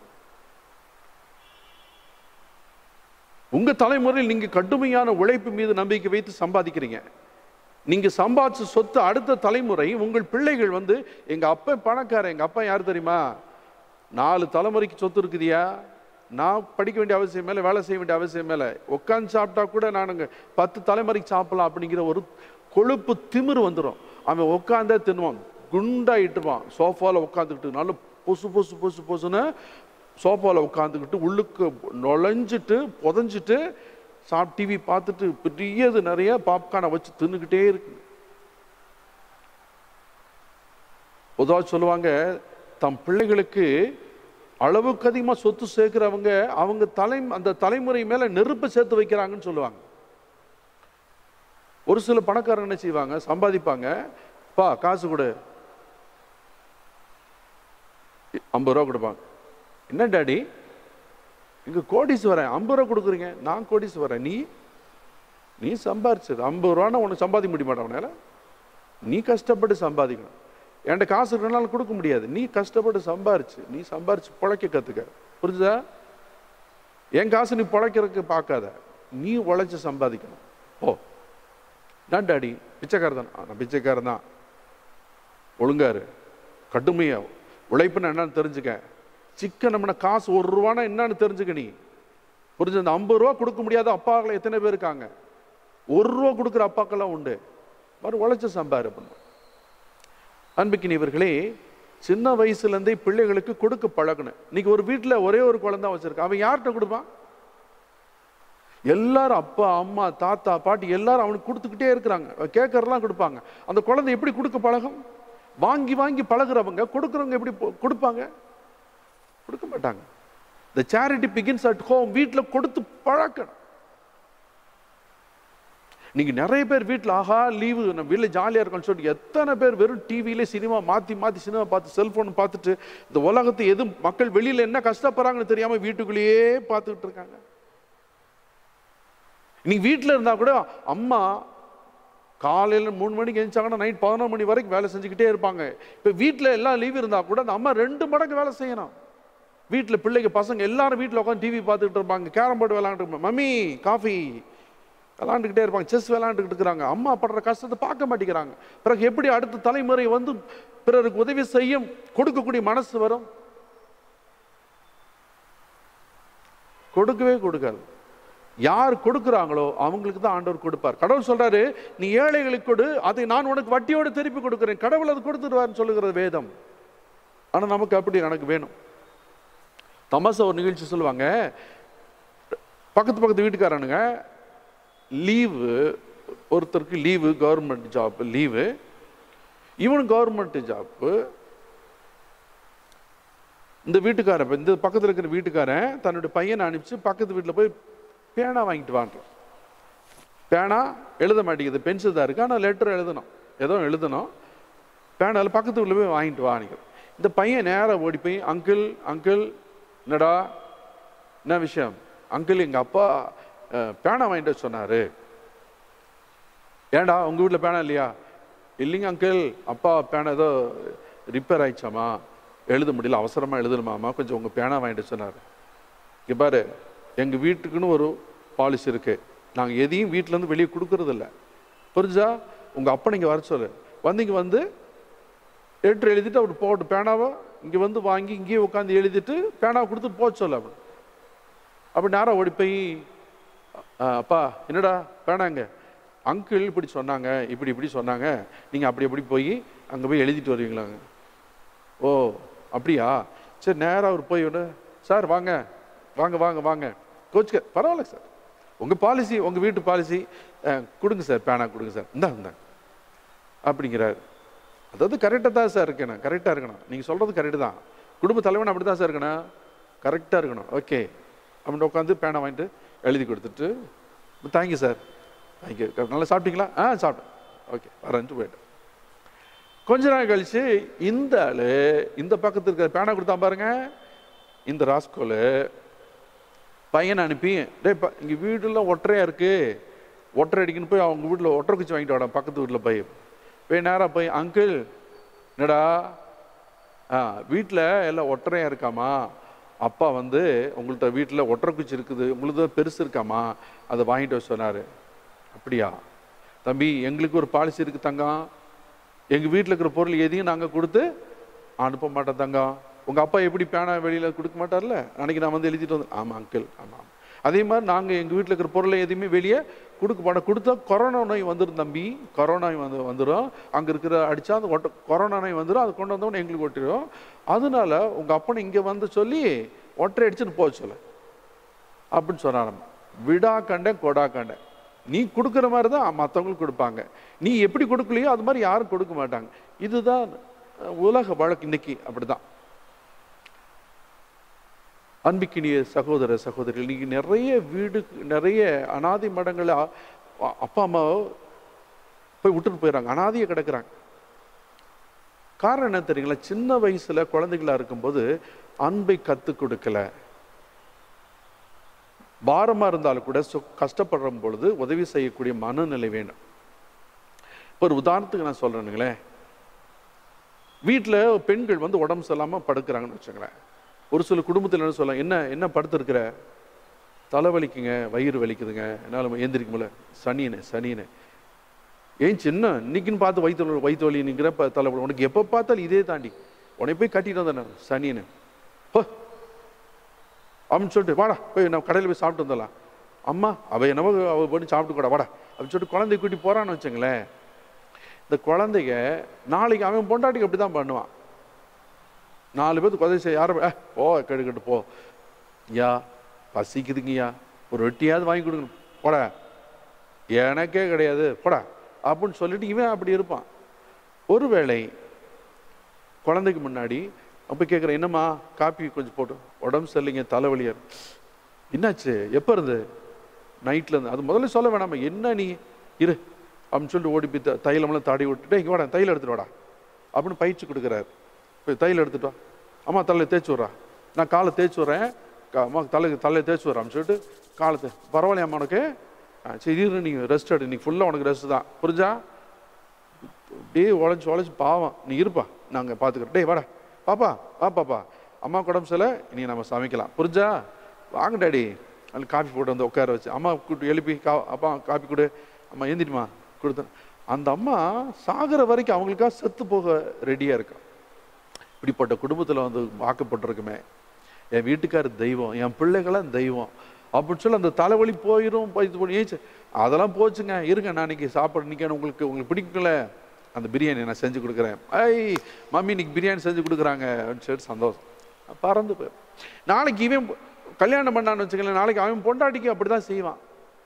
உங்க தலைமுறையில் நீங்க கடுமையான உழைப்பு மீது நம்பிக்கை வைத்து சம்பாதிக்கிறீங்க. நீங்க சம்பாதிச்ச சொத்து அடுத்த தலைமுறை உங்கள் பிள்ளைகள் வந்து, எங்க அப்பா பணக்காரன், எங்க அப்பா யார் தெரியுமா, 4 தலைமுறைக்கு சொத்து இருக்குதியா, நான் படிக்க வேண்டிய அவசியம் மேல, வேலை செய்ய வேண்டிய அவசியம் மேல, உட்காந்து சாப்பிட்டா கூட நானுங்க 10 தலைமுறைக்கு சாப்பிடலாம் அப்படிங்கிற ஒரு கொழுப்பு திமிரு வந்துடும். அவன் உட்காந்தே தின்னுவான், குண்டாயிட்டுவான், சோஃபால உட்காந்துக்கிட்டு நல்ல பொசுன்னு சோஃபால உட்காந்துக்கிட்டு உள்ளுக்கு நுழைஞ்சிட்டு புதஞ்சிட்டு டிவி பார்த்துட்டு பெரியது நிறைய பாப்கார்னை வச்சு தின்னுக்கிட்டே இருக்கு. பொதுவாக சொல்லுவாங்க, தம் பிள்ளைகளுக்கு அளவுக்கு அதிகமாக சொத்து சேர்க்கிறவங்க அவங்க அந்த தலைமுறை மேல நெருப்பு சேர்த்து வைக்கிறாங்கன்னு சொல்லுவாங்க. ஒரு சில பணக்காரங்க என்ன செய்வாங்க, சம்பாதிப்பாங்க, பா காசு கொடு, 50 ரூபா கொடுப்பாங்க. என்ன டாடி இங்க கோடீஸ்வரன் 50 ரூபா கொடுக்குறீங்க, நான் கோடீஸ்வரன், நீ சம்பாரிச்சது 50 ரூபான்னா உனக்கு சம்பாதிக்க முடிய மாட்டான், நீ கஷ்டப்பட்டு சம்பாதிக்கணும், என்கிட்ட காசு இருக்கிறனால கொடுக்க முடியாது, நீ கஷ்டப்பட்டு சம்பாரிச்சு பொழைக்க கத்துக்க, புரிஞ்சுதா? என் காசு நீ பொழைக்கிறதுக்கு பார்க்காத, நீ உழைச்சி சம்பாதிக்கணும். ஓ நான் டாடி பிச்சைக்காரர் தான். நான் பிச்சைக்காரன் தான், ஒழுங்காரு, கடுமையா உழைப்புன்னு என்னன்னு தெரிஞ்சுக்க. சிக்கன் நம்மன காசு 1 ரூபானா என்னன்னு தெரிஞ்சுக்க. நீ புரிஞ்சு, அந்த 50 ரூபா கொடுக்க முடியாத அப்பாக்கள் எத்தனை பேர் இருக்காங்க? 1 ரூபா கொடுக்குற அப்பாக்கெல்லாம் உண்டு. மாதிரி உழைச்சி சம்பாரு பண்ணும். அன்புக்கினியவர்களே, சின்ன வயசுலேருந்தே பிள்ளைகளுக்கு கொடுக்க பழகணும். இன்னைக்கு ஒரு வீட்டில் ஒரே ஒரு குழந்தை வச்சிருக்கான், அவன் யார்கிட்ட கொடுப்பான்? எல்லாரும் அப்பா அம்மா தாத்தா பாட்டி எல்லாரும் அவனுக்கு கொடுத்துக்கிட்டே இருக்கிறாங்க, கேட்கறதெல்லாம் கொடுப்பாங்க. அந்த குழந்தை எப்படி கொடுக்க பழகும்? வாங்கி வாங்கி பழகுறவங்க கொடுக்குறவங்க எப்படி கொடுப்பாங்க? கொடுக்க மாட்டாங்க. The charity begins at home. வீட்டில் கொடுத்து பழக்கணும். நீங்க நிறைய பேர் வீட்டில் ஆஹா லீவு நம்ம வீட்டில் ஜாலியாக இருக்கணும்னு சொல்லிட்டு எத்தனை பேர் வெறும் டிவியிலே சினிமா மாற்றி மாற்றி சினிமா பார்த்து செல்ஃபோன் பார்த்துட்டு இந்த உலகத்தை எது மக்கள் வெளியில் என்ன கஷ்டப்படுறாங்கன்னு தெரியாமல் வீட்டுக்குள்ளேயே பார்த்துக்கிட்டு இருக்காங்க. நீங்க வீட்டில் இருந்தால் கூட அம்மா காலையில் 3 மணிக்கு எழுந்தாங்கன்னா நைட் 11 மணி வரைக்கும் வேலை செஞ்சுக்கிட்டே இருப்பாங்க. இப்போ வீட்டில் எல்லாம் லீவ் இருந்தால் கூட அந்த அம்மா 2 மடங்கு வேலை செய்யணும். வீட்டில் பிள்ளைங்க பசங்க எல்லாரும் வீட்டில் உட்காந்து டிவி பார்த்துக்கிட்டு இருப்பாங்க, கேரம் போர்டு விளையாண்டுட்டு, மம்மி காஃபி விளாண்டுக்கிட்டே இருப்பாங்க, செஸ் விளையாண்டுக்கிட்டு இருக்கிறாங்க. அம்மா படுற கஷ்டத்தை பார்க்க மாட்டேங்கிறாங்க. பிறகு எப்படி அடுத்த தலைமுறை வந்து பிறருக்கு உதவி செய்யும் கொடுக்கக்கூடிய மனசு வரும்? கொடுக்கவே கொடுக்காது. யார் கொடுக்குறாங்களோ அவங்களுக்கு தான் ஆண்டவர் கொடுப்பார். கடவுள் சொல்றாரு, நீ ஏழைகளுக்கு கொடு, அதை நான் உனக்கு வட்டியோடு திருப்பி கொடுக்குறேன். கடவுள் அது கொடுத்துடுவார்னு சொல்லுகிறது வேதம். ஆனால் நமக்கு அப்படி எனக்கு வேணும். தமாசா ஒரு நிகழ்ச்சி சொல்லுவாங்க, பக்கத்து வீட்டுக்காரனுங்க லீவு, ஒருத்தருக்கு லீவு, கவர்மெண்ட் ஜாப் லீவு, இவனும் கவர்மெண்ட் ஜாப்பு. இந்த வீட்டுக்காரன், இந்த பக்கத்தில் இருக்கிற வீட்டுக்காரன் தன்னுடைய பையனை அனுப்பிச்சு பக்கத்து வீட்டில் போய் பேனா வாங்கிட்டு வாங்குறான். பேனா எழுத மாட்டேங்குது, பென்சில் தான் இருக்கு, ஆனால் லெட்டர் எழுதணும், ஏதோ எழுதணும். பேனாவில் பக்கத்து வீட்டில் போய் வாங்கிட்டு வாங்கிக்கிறோம். இந்த பையன் நேராக ஓடி போய், அங்கிள் அங்கிள் என்னடா என்ன விஷயம்? அங்கிள் எங்கள் அப்பா பேனா வாங்கிட்டு சொன்னார். ஏண்டா உங்கள் வீட்டில் பேனா இல்லையா? இல்லைங்க அங்கிள், அப்பா பேனா ஏதோ ரிப்பேர் ஆயிடுச்சாமா, எழுத முடியல, அவசரமாக எழுதணுமாம்மா, கொஞ்சம் உங்கள் பேனா வாங்கிட்டு சொன்னார். இங்கே பாரு, எங்கள் வீட்டுக்குன்னு ஒரு பாலிசி இருக்குது, நாங்கள் எதையும் வீட்டிலேருந்து வெளியே கொடுக்கறதில்ல, புரிஞ்சா? உங்கள் அப்பா நீங்கள் வர சொல்லு, இங்கே வந்து லெட்டர் எழுதிட்டு அவர் போட்டு பேனாவை இங்கே வந்து வாங்கி இங்கேயே உட்காந்து எழுதிட்டு பேனாவை கொடுத்துட்டு போக சொல்ல. அப்படி நேராக ஓடி போய், அப்பா என்னடா பேனாங்க? அங்கிள் இப்படி சொன்னாங்க, இப்படி சொன்னாங்க, நீங்கள் அப்படி போய் அங்கே போய் எழுதிட்டு வருவீங்களாங்க? ஓ அப்படியா, சரி. நேராக அவர் போய் ஒன்று, சார் வாங்க வாங்க வாங்க வாங்க, கோச்சுக்க பரவாயில்ல சார், உங்கள் பாலிசி, உங்கள் வீட்டு பாலிசி கொடுங்க சார், பேனா கொடுங்க சார், இந்தாங்க அப்படிங்கிறார். அதாவது கரெக்டாக தான் சார் இருக்கணும், கரெக்டாக இருக்கணும், நீங்கள் சொல்கிறது கரெக்டு தான், குடும்ப தலைவன் அப்படி தான் சார் இருக்கணும், கரெக்டாக இருக்கணும், ஓகே அப்படின்னு உட்காந்து பேனா வாங்கிட்டு எழுதி கொடுத்துட்டு, தேங்க்யூ சார், தேங்க்யூ, நல்லா சாப்பிட்டீங்களா? சாப்பிட்டேன், ஓகே வரேன்ட்டு போயிட்டேன். கொஞ்ச நாள் கழிச்சு இந்த ஆள் இந்த பக்கத்து இருக்கிற பேனா கொடுத்தா பாருங்க, இந்த ராஸ்கோலு பையனை அனுப்பி, டே இங்கே வீடுலாம் ஒற்றையாக இருக்குது, ஒற்றை அடிக்கணும், போய் அவங்க வீட்டில் ஒற்றை குச்சி வாங்கிட்டு வாடா, பக்கத்து வீட்டில் போய் நேராக போய், அங்கிள் என்னடா வீட்டில் எல்லாம் ஒற்றையாக இருக்காமா, அப்பா வந்து உங்கள்கிட்ட வீட்டில் ஒற்றை குச்சி இருக்குது, உங்களுக்கு தான் பெருசு இருக்காமா, அதை வாங்கிட்டு வர சொன்னார். அப்படியா தம்பி, எங்களுக்கு ஒரு பாலிசி இருக்குது தங்கம், எங்கள் வீட்டில் இருக்கிற பொருள் எதையும் நாங்கள் கொடுத்து அனுப்ப மாட்டோம் தங்கம். உங்கள் அப்பா எப்படி பேனா வெளியில் கொடுக்க மாட்டார்ல, அன்றைக்கி நான் வந்து எழுதிட்டு வந்தேன். ஆமாம் அங்கிள், ஆமாம். அதே மாதிரி நாங்கள் எங்கள் வீட்டில் இருக்கிற பொருளை எதுவுமே வெளியே கொடுக்க மாட்டோம், கொடுத்தா கொரோனா நோய் வந்துடும் தம்பி, கொரோனா வந்துடும், அங்கே இருக்கிற அடித்தா அந்த கொரோனா நோய் வந்துடும், அது கொண்டு வந்தவொடனே எங்களுக்கு ஒட்டிடும், அதனால உங்கள் அப்பனை இங்கே வந்து சொல்லி ஒற்றை அடிச்சுன்னு போக சொல்ல அப்படின்னு சொன்னாராம். விடா கண்டேன் கொடா கண்டேன், நீ கொடுக்குற மாதிரி தான் மற்றவங்களுக்கு கொடுப்பாங்க, நீ எப்படி கொடுக்கலையோ அது மாதிரி யாரும் கொடுக்க மாட்டாங்க. இதுதான் உலக வழக்கு இன்னைக்கு, அப்படிதான். அன்பிக்கினிய சகோதர சகோதரிகள், நீங்கள் நிறைய வீடு, நிறைய அனாதை மடங்களை அப்பா அம்மா போய் விட்டுட்டு போயிடறாங்க, அனாதையை கிடக்குறாங்க. காரணம் என்ன தெரியுங்களா? சின்ன வயசுல குழந்தைகளா இருக்கும்போது அன்பை கற்றுக் கொடுக்கல. பாரமாக இருந்தாலும் கூட கஷ்டப்படுற பொழுது உதவி செய்யக்கூடிய மனநிலை வேணும். இப்போ ஒரு உதாரணத்துக்கு நான் சொல்கிறேனுங்களேன், வீட்டில் பெண்கள் வந்து உடம்பு சரியில்லாமல் படுக்கிறாங்கன்னு வச்சுங்களேன். ஒரு சில குடும்பத்தில் என்ன சொல்லலாம், என்ன படுத்துருக்கிற, தலைவலிக்குங்க, வயிறு வலிக்குதுங்க, என்னால் எந்திரிக்க முடியல, சனியனே ஏன் சின்ன இன்னைக்குன்னு பார்த்து வயிற்று வலி நிற்கிற தலைவலி, உனக்கு எப்போ பார்த்தாலும் இதே தாண்டி உனக்கு போய் கட்டிட்டு வந்தேன் சனியனு ஹோ அப்படின்னு சொல்லிட்டு வாடா போய் நம்ம கடையில் போய் சாப்பிட்டு வந்துடலாம். அம்மா அவள் என்னவோ அவள் போய் சாப்பிட்டு கூட வாடா அப்படின்னு சொல்லிட்டு குழந்தைய கூட்டி போகிறான்னு வச்சுங்களேன். இந்த குழந்தைங்க நாளைக்கு அவன் பொண்டாட்டிக்கு அப்படி தான் பண்ணுவான். 4 பேருக்கு உதவி செய்ய யாரும் ஓ கெடுக்கட்டு போ ஐயா பசிக்குதுங்கய்யா ஒரு ரொட்டியாவது வாங்கி கொடுக்கணும் போடா எனக்கே கிடையாது போடா அப்படின்னு சொல்லிட்டு இவன் அப்படி இருப்பான். ஒருவேளை குழந்தைக்கு முன்னாடி அப்போ கேட்குறேன், என்னம்மா காப்பி கொஞ்சம் போட்டு, உடம்பு சரியில்லைங்க, தலைவலியார், என்னாச்சு, எப்போ இருந்து, நைட்டில் இருந்து, அது முதல்ல சொல்ல வேணாமா, என்ன நீ இரு அப்படின்னு சொல்லிட்டு ஓடி போய் தைலமெல்லாம் தாடி விட்டுட்டு இங்கே வாடா தைலம் எடுத்துட்டு வாடா அப்படின்னு பயிற்சி கொடுக்குறாரு. போய் தைலம் எடுத்துட்டு வா, அம்மா தலையை தேய்ச்சி விட்றா, நான் காலை தேய்ச்சி விட்றேன், அம்மா தலையை தேய்ச்சி விட்றான்னு சொல்லிட்டு காலத்தை பரவாயில்லையம்மா உனக்கு, சரி இரு நீ ரெஸ்ட் எடு, நீ ஃபுல்லாக உனக்கு ரெஸ்ட் தான், புரிஞ்சா, அப்படியே உழைச்சி பாவம் நீ இருப்பா, நாங்கள் பார்த்துக்கிறோம், டேய் வாடா பாப்பா வா பாப்பா, அம்மா உடம்பு சில இனி நம்ம சமைக்கலாம், புரிஞ்சா, வாங்க டாடி, அதில் காஃபி போட்டு வந்து உட்கார வச்சு அம்மா கூட்டு எழுப்பி அப்பா காஃபி கொடு, அம்மா ஏந்திரிமா கொடுத்தேன். அந்த அம்மா சாகிற வரைக்கும் அவங்களுக்காக செத்து போக ரெடியாக இருக்கா. இப்படிப்பட்ட குடும்பத்தில் வந்து வாக்கப்பட்டிருக்குமே, என் வீட்டுக்காரர் தெய்வம், என் பிள்ளைகளாம் தெய்வம் அப்படின்னு சொல்லி அந்த தலைவலி போயிடும் ஏச்சு அதெல்லாம் போச்சுங்க, இருங்க நான் இன்னைக்கு சாப்பாடு நிற்க உங்களுக்கு பிடிக்கல, அந்த பிரியாணி நான் செஞ்சு கொடுக்குறேன், மம்மி இன்னைக்கு பிரியாணி செஞ்சு கொடுக்குறாங்க அப்படின்னு சொல்லி சந்தோஷம் பறந்து போயிடும். நாளைக்கு இவன் கல்யாணம் பண்ணான்னு வச்சுக்கல, நாளைக்கு அவன் பொண்டாட்டிக்கு அப்படிதான் செய்வான்.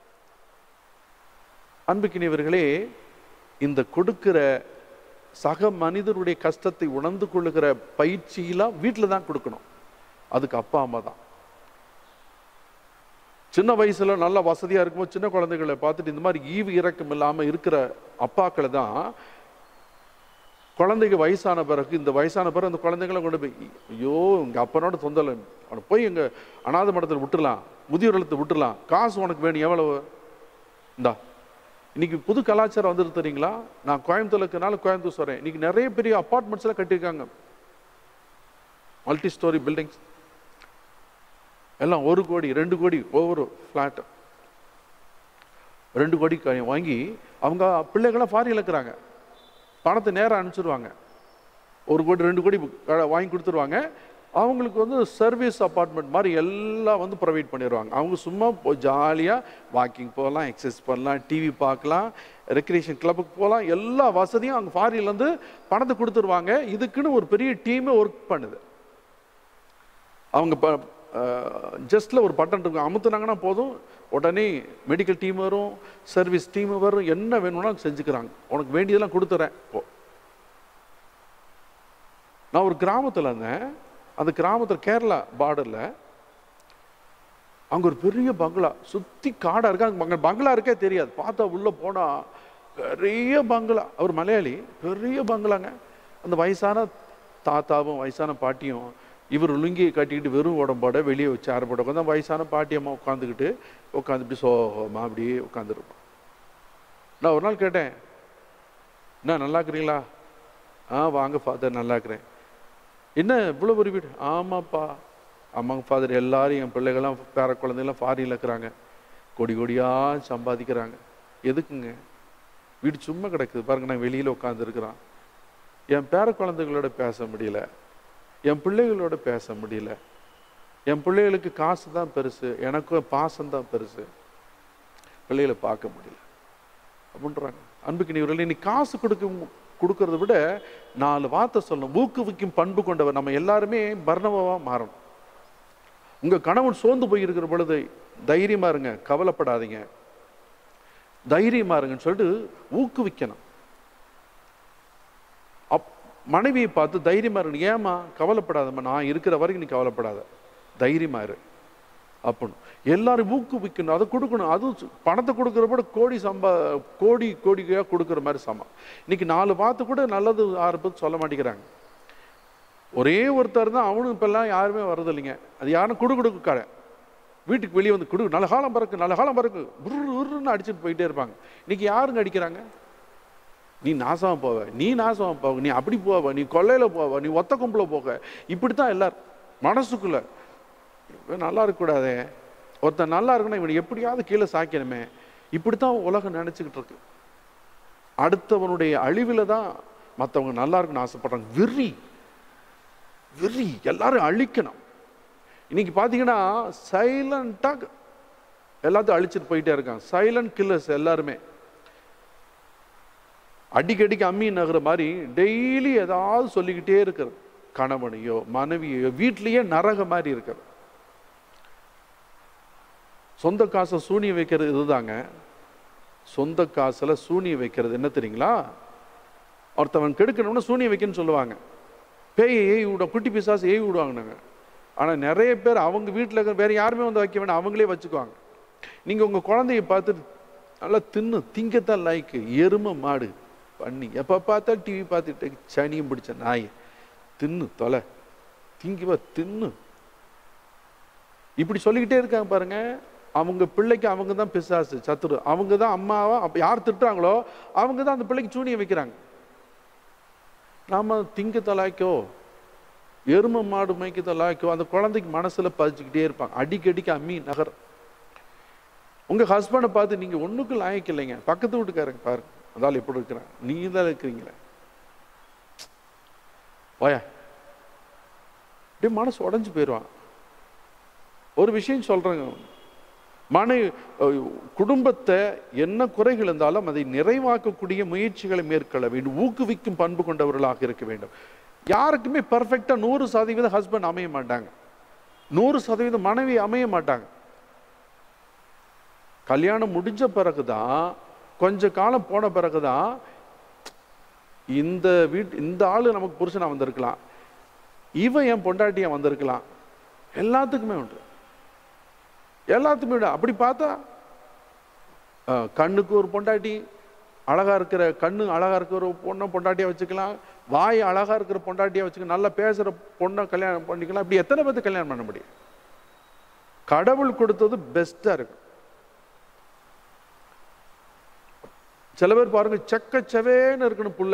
அன்புக்கினியவர்களே, இந்த கொடுக்கிற சக மனிதருடைய கஷ்டத்தை உணர்ந்து கொள்ளுகிற பயிற்சியெல்லாம் வீட்டில் தான் கொடுக்கணும். அதுக்கு அப்பா அம்மா தான். சின்ன வயசுல நல்ல வசதியா இருக்கும்போது சின்ன குழந்தைகளை பார்த்துட்டு இந்த மாதிரி ஈவு இறக்கம் இல்லாம இருக்கிற அப்பாக்களை தான் குழந்தைங்க வயசான பிறகு அந்த குழந்தைங்களை கொண்டு போய், ஐயோ இங்க அப்பனோட தொந்தலை, அவனை போய் எங்க அநாத மடத்தில் விட்டுலாம், முதியோர் இல்லத்தை விட்டுலாம், காசு உனக்கு வேணும் எவ்வளவு இந்தா. இன்னைக்கு புது கலாச்சாரம் வந்துட்டு தெரியுங்களா, நான் கோயம்புத்தூர்ல இருக்கனால கோயம்புத்தூர் சொல்றேன், இன்னைக்கு நிறைய பெரிய அப்பார்ட்மெண்ட்ஸ் எல்லாம் கட்டியிருக்காங்க, மல்டி ஸ்டோரி பில்டிங்ஸ் எல்லாம் 1 கோடி 2 கோடி ஒவ்வொரு ஃப்ளாட் 2 கோடி வாங்கி அவங்க பிள்ளைகளாம் ஃபாரின்ல இருக்கிறாங்க, பணத்தை நேரம் அனுப்பிச்சிடுவாங்க, 1 கோடி 2 கோடி வாங்கி கொடுத்துருவாங்க. அவங்களுக்கு வந்து சர்வீஸ் அப்பார்ட்மெண்ட் மாதிரி எல்லாம் வந்து ப்ரொவைட் பண்ணிடுவாங்க. அவங்க சும்மா ஜாலியாக வாக்கிங் போகலாம், எக்ஸசைஸ் பண்ணலாம், டிவி பார்க்கலாம், ரெக்ரியேஷன் கிளப்புக்கு போகலாம், எல்லா வசதியும் அவங்க ஃபாரின்லேருந்து பணத்தை கொடுத்துருவாங்க. இதுக்குன்னு ஒரு பெரிய டீமே ஒர்க் பண்ணுது. அவங்க ஜஸ்ட்ல ஒரு பட்டன் இருக்கு, அமுத்துனாங்கன்னா போதும், உடனே மெடிக்கல் டீம் வரும், சர்வீஸ் டீம் வரும், என்ன வேணும்னா செஞ்சுக்கிறாங்க, உனக்கு வேண்டியதெல்லாம் கொடுத்துறேன். நான் ஒரு கிராமத்தில் இருந்தேன், அந்த கிராமத்தில் கேரளா பார்டரில் அங்கே ஒரு பெரிய பங்களா, சுற்றி காடாக இருக்கு, அங்கே பங்களா இருக்கே தெரியாது, பார்த்தா உள்ளே போனால் பெரிய பங்களா. அவர் மலையாளி, பெரிய பங்களாங்க. அந்த வயசான தாத்தாவும் வயசான பாட்டியும் இவர் லுங்கியை கட்டிக்கிட்டு வெறும் உடம்போட வெளியே வச்சு அரைப்பட உட்காந்து வயசான பாட்டியம்மா உட்காந்துட்டு சோகமாக அப்படியே உட்காந்துருப்பான். நான் ஒரு நாள் கேட்டேன், என்ன நல்லா இருக்கிறீங்களா? வாங்க ஃபாதர் நல்லா இருக்கிறேன். என்ன இவ்வளோ ஒரு வீடு? ஆமாப்பா, ஆமாங்க ஃபாதர், எல்லாரும் என் பிள்ளைகள்லாம் பேர குழந்தைங்களாம் ஃபாரின்ல இருக்கிறாங்க, கொடி கொடியாக சம்பாதிக்கிறாங்க. எதுக்குங்க? வீடு சும்மா கிடக்குது பாருங்க, நான் வெளியில் உட்காந்துருக்குறான். என் பேர குழந்தைகளோட பேச முடியல, என் பிள்ளைகளோட பேச முடியல, என் பிள்ளைகளுக்கு காசு தான் பெருசு, எனக்கும் பாசம்தான் பெருசு, பிள்ளைகளை பார்க்க முடியல அப்படின்றாங்க. அன்புக்கு நீ இன்னைக்கு காசு கொடுக்கறத விட 4 வார்த்தை சொல்லணும். ஊக்குவிக்கும் பண்பு கொண்டவர். நம்ம எல்லாருமே பர்ணவா மாறணும். உங்க கணவன் சோர்ந்து போயிருக்கிற பொழுது தைரியமா இருங்க, கவலைப்படாதீங்க, தைரியமா இருங்கன்னு சொல்லிட்டு ஊக்குவிக்கணும். மனைவியை பார்த்து தைரியமா இருக்கு, ஏமா கவலைப்படாதம்மா, நான் இருக்கிற வரைக்கும் நீ கவலைப்படாத, தைரியமா இரு அப்படின்னு எல்லாரும் ஊக்குவிக்கணும். அதை கொடுக்கணும். அது பணத்தை கொடுக்குற கூட கோடியாக கொடுக்குற மாதிரி சமம். இன்னைக்கு 4 பார்த்து கூட நல்லது 6 பேர் சொல்ல மாட்டேங்கிறாங்க. ஒரே ஒருத்தர் தான், அவனும் இப்பெல்லாம் யாருமே வர்றது இல்லைங்க. அது யாரும் கொடுக்க வீட்டுக்கு வெளியே வந்து நல்ல காலம் பறக்கு உருன்னு அடிச்சுட்டு போயிட்டே இருப்பாங்க. இன்னைக்கு யாருங்க அடிக்கிறாங்க? நீ நாசமா போவ, நீ அப்படி போவ, நீ கொள்ளையில போவ, நீ ஒத்த கும்பல போக, இப்படித்தான் எல்லாரும் மனசுக்குள்ள. நல்லா இருக்கக்கூடாதே, ஒருத்தன் நல்லா இருக்குன்னா இவனை எப்படியாவது கீழே சாய்க்கணுமே, இப்படித்தான் உலகம் நினைச்சுக்கிட்டு இருக்கு. அடுத்தவனுடைய அழிவில் தான் மற்றவங்க நல்லா இருக்குன்னு ஆசைப்படுறாங்க. வெறி வெறி, எல்லாரும் அழிக்கணும். இன்னைக்கு பார்த்தீங்கன்னா சைலண்டாக எல்லாத்தையும் அழிச்சிட்டு போயிட்டே இருக்காங்க. சைலண்ட் கில்லர்ஸ் எல்லாருமே. அடிக்கடிக்கு அம்மி நகர மாதிரி டெய்லி ஏதாவது சொல்லிக்கிட்டே இருக்கிறது. கணவனையோ மனைவியோ வீட்லேயே நரக மாதிரி இருக்கிறது. சொந்த காசை சூனியம் வைக்கிறது இதுதாங்க. சொந்த காசுல சூனியம் வைக்கிறது என்ன தெரியுங்களா? ஒருத்தவன் கெடுக்கணும்னா சூனியம் வைக்கணும்னு சொல்லுவாங்க. பேயை ஏய் விட, குட்டி பிசாசு ஏய் விடுவாங்க. ஆனால் நிறைய பேர் அவங்க வீட்டில் இருக்கிற வேற யாருமே வந்து வைக்க வேண்டாம், அவங்களே வச்சுக்குவாங்க. நீங்கள் உங்கள் குழந்தைய பார்த்துட்டு நல்லா திங்கத்தான் லைக்கு. எருமை மாடு பண்ணி எப்போ பார்த்தா டிவி பார்த்துட்டு சனியும் பிடிச்ச நாய் தொலை திங்குவா இப்படி சொல்லிக்கிட்டே இருக்காங்க பாருங்க. அவங்க பிள்ளைக்கு அவங்க தான் பிசாசு, சத்துரு. அவங்க தான் அம்மாவா யார் திட்டுறாங்களோ அவங்க தான் அந்த பிள்ளைக்கு சூனியம் வைக்கிறாங்க. நாம திங்க தலாய்க்கோ எருமை மாடு மைக்க தலாய்க்கோ அந்த குழந்தைக்கு மனசுல பதிச்சுக்கிட்டே இருப்பாங்க. அடிக்கடிக்கு அம்மி நகர். உங்க ஹஸ்பண்டை பார்த்து நீங்க ஒண்ணுக்கு லாய்க்கு இல்லைங்க, பக்கத்து வீட்டுக்காரங்க பாருங்க அதால் எப்படி இருக்கிறாங்க, நீங்க தான் இருக்கிறீங்களே போயா, அப்படியே மனசு உடஞ்சு போயிடுவான். ஒரு விஷயம் சொல்றேங்க, குடும்பத்தை என்ன குறைகள் இருந்தாலும் அதை நிறைவாக்கக்கூடிய முயற்சிகளை மேற்கொள்ள வேண்டும். ஊக்குவிக்கும் பண்பு கொண்டவர்களாக இருக்க வேண்டும். யாருக்குமே பர்ஃபெக்டா 100% ஹஸ்பண்ட் அமைய மாட்டாங்க, 100% மனைவி அமைய மாட்டாங்க. கல்யாணம் முடிஞ்ச பிறகுதான், கொஞ்ச காலம் போன பிறகுதான் இந்த ஆளு நமக்கு புருஷனா வந்திருக்கலாம், இவன் என் பொண்டாட்டியா வந்திருக்கலாம். எல்லாத்துக்குமே உண்டு, எல்லாத்துக்குமே உண்டு. அப்படி பார்த்தா கண்ணுக்கு ஒரு பொண்டாட்டி அழகா இருக்கிற, கண்ணு அழகா இருக்கிற ஒரு பொண்ணை பொண்டாட்டியா வச்சுக்கலாம், வாய் அழகா இருக்கிற பொண்டாட்டியா வச்சுக்கலாம், நல்லா பேசுற பொண்ணை கல்யாணம் பண்ணிக்கலாம். இப்படி எத்தனை பேர்த்து கல்யாணம் பண்ண முடியும்? கடவுள் கொடுத்தது பெஸ்டா இருக்கு. சில பேர் பாருங்க செக்கச்சவேன்னு இருக்கணும் புள்ள,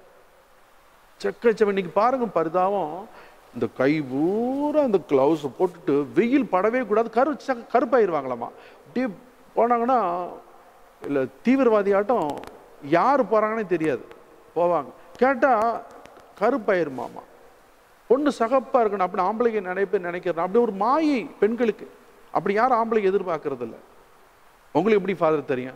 செக்கச்சவே. இன்னைக்கு பாருங்க பரிதாபம், இந்த கை பூரா அந்த கிளவுஸ் போட்டுட்டு வெயில் படவே கூடாது, கருப்பாயிருவாங்களாமா. அப்படியே போனாங்கன்னா இல்லை தீவிரவாதி ஆட்டம் யார் போறாங்கன்னே தெரியாது, போவாங்க. கேட்டா கருப்பாயிருமாமா. பொண்ணு சகப்பா இருக்கணும் அப்படின்னு ஆம்பளைக்கு நிறைய பேர் நினைக்கிறேன். அப்படி ஒரு மாயை பெண்களுக்கு. அப்படி யாரும் ஆம்பளைக்கு எதிர்பார்க்கறது இல்லை. உங்களுக்கு எப்படி ஃபாதர் தெரியும்?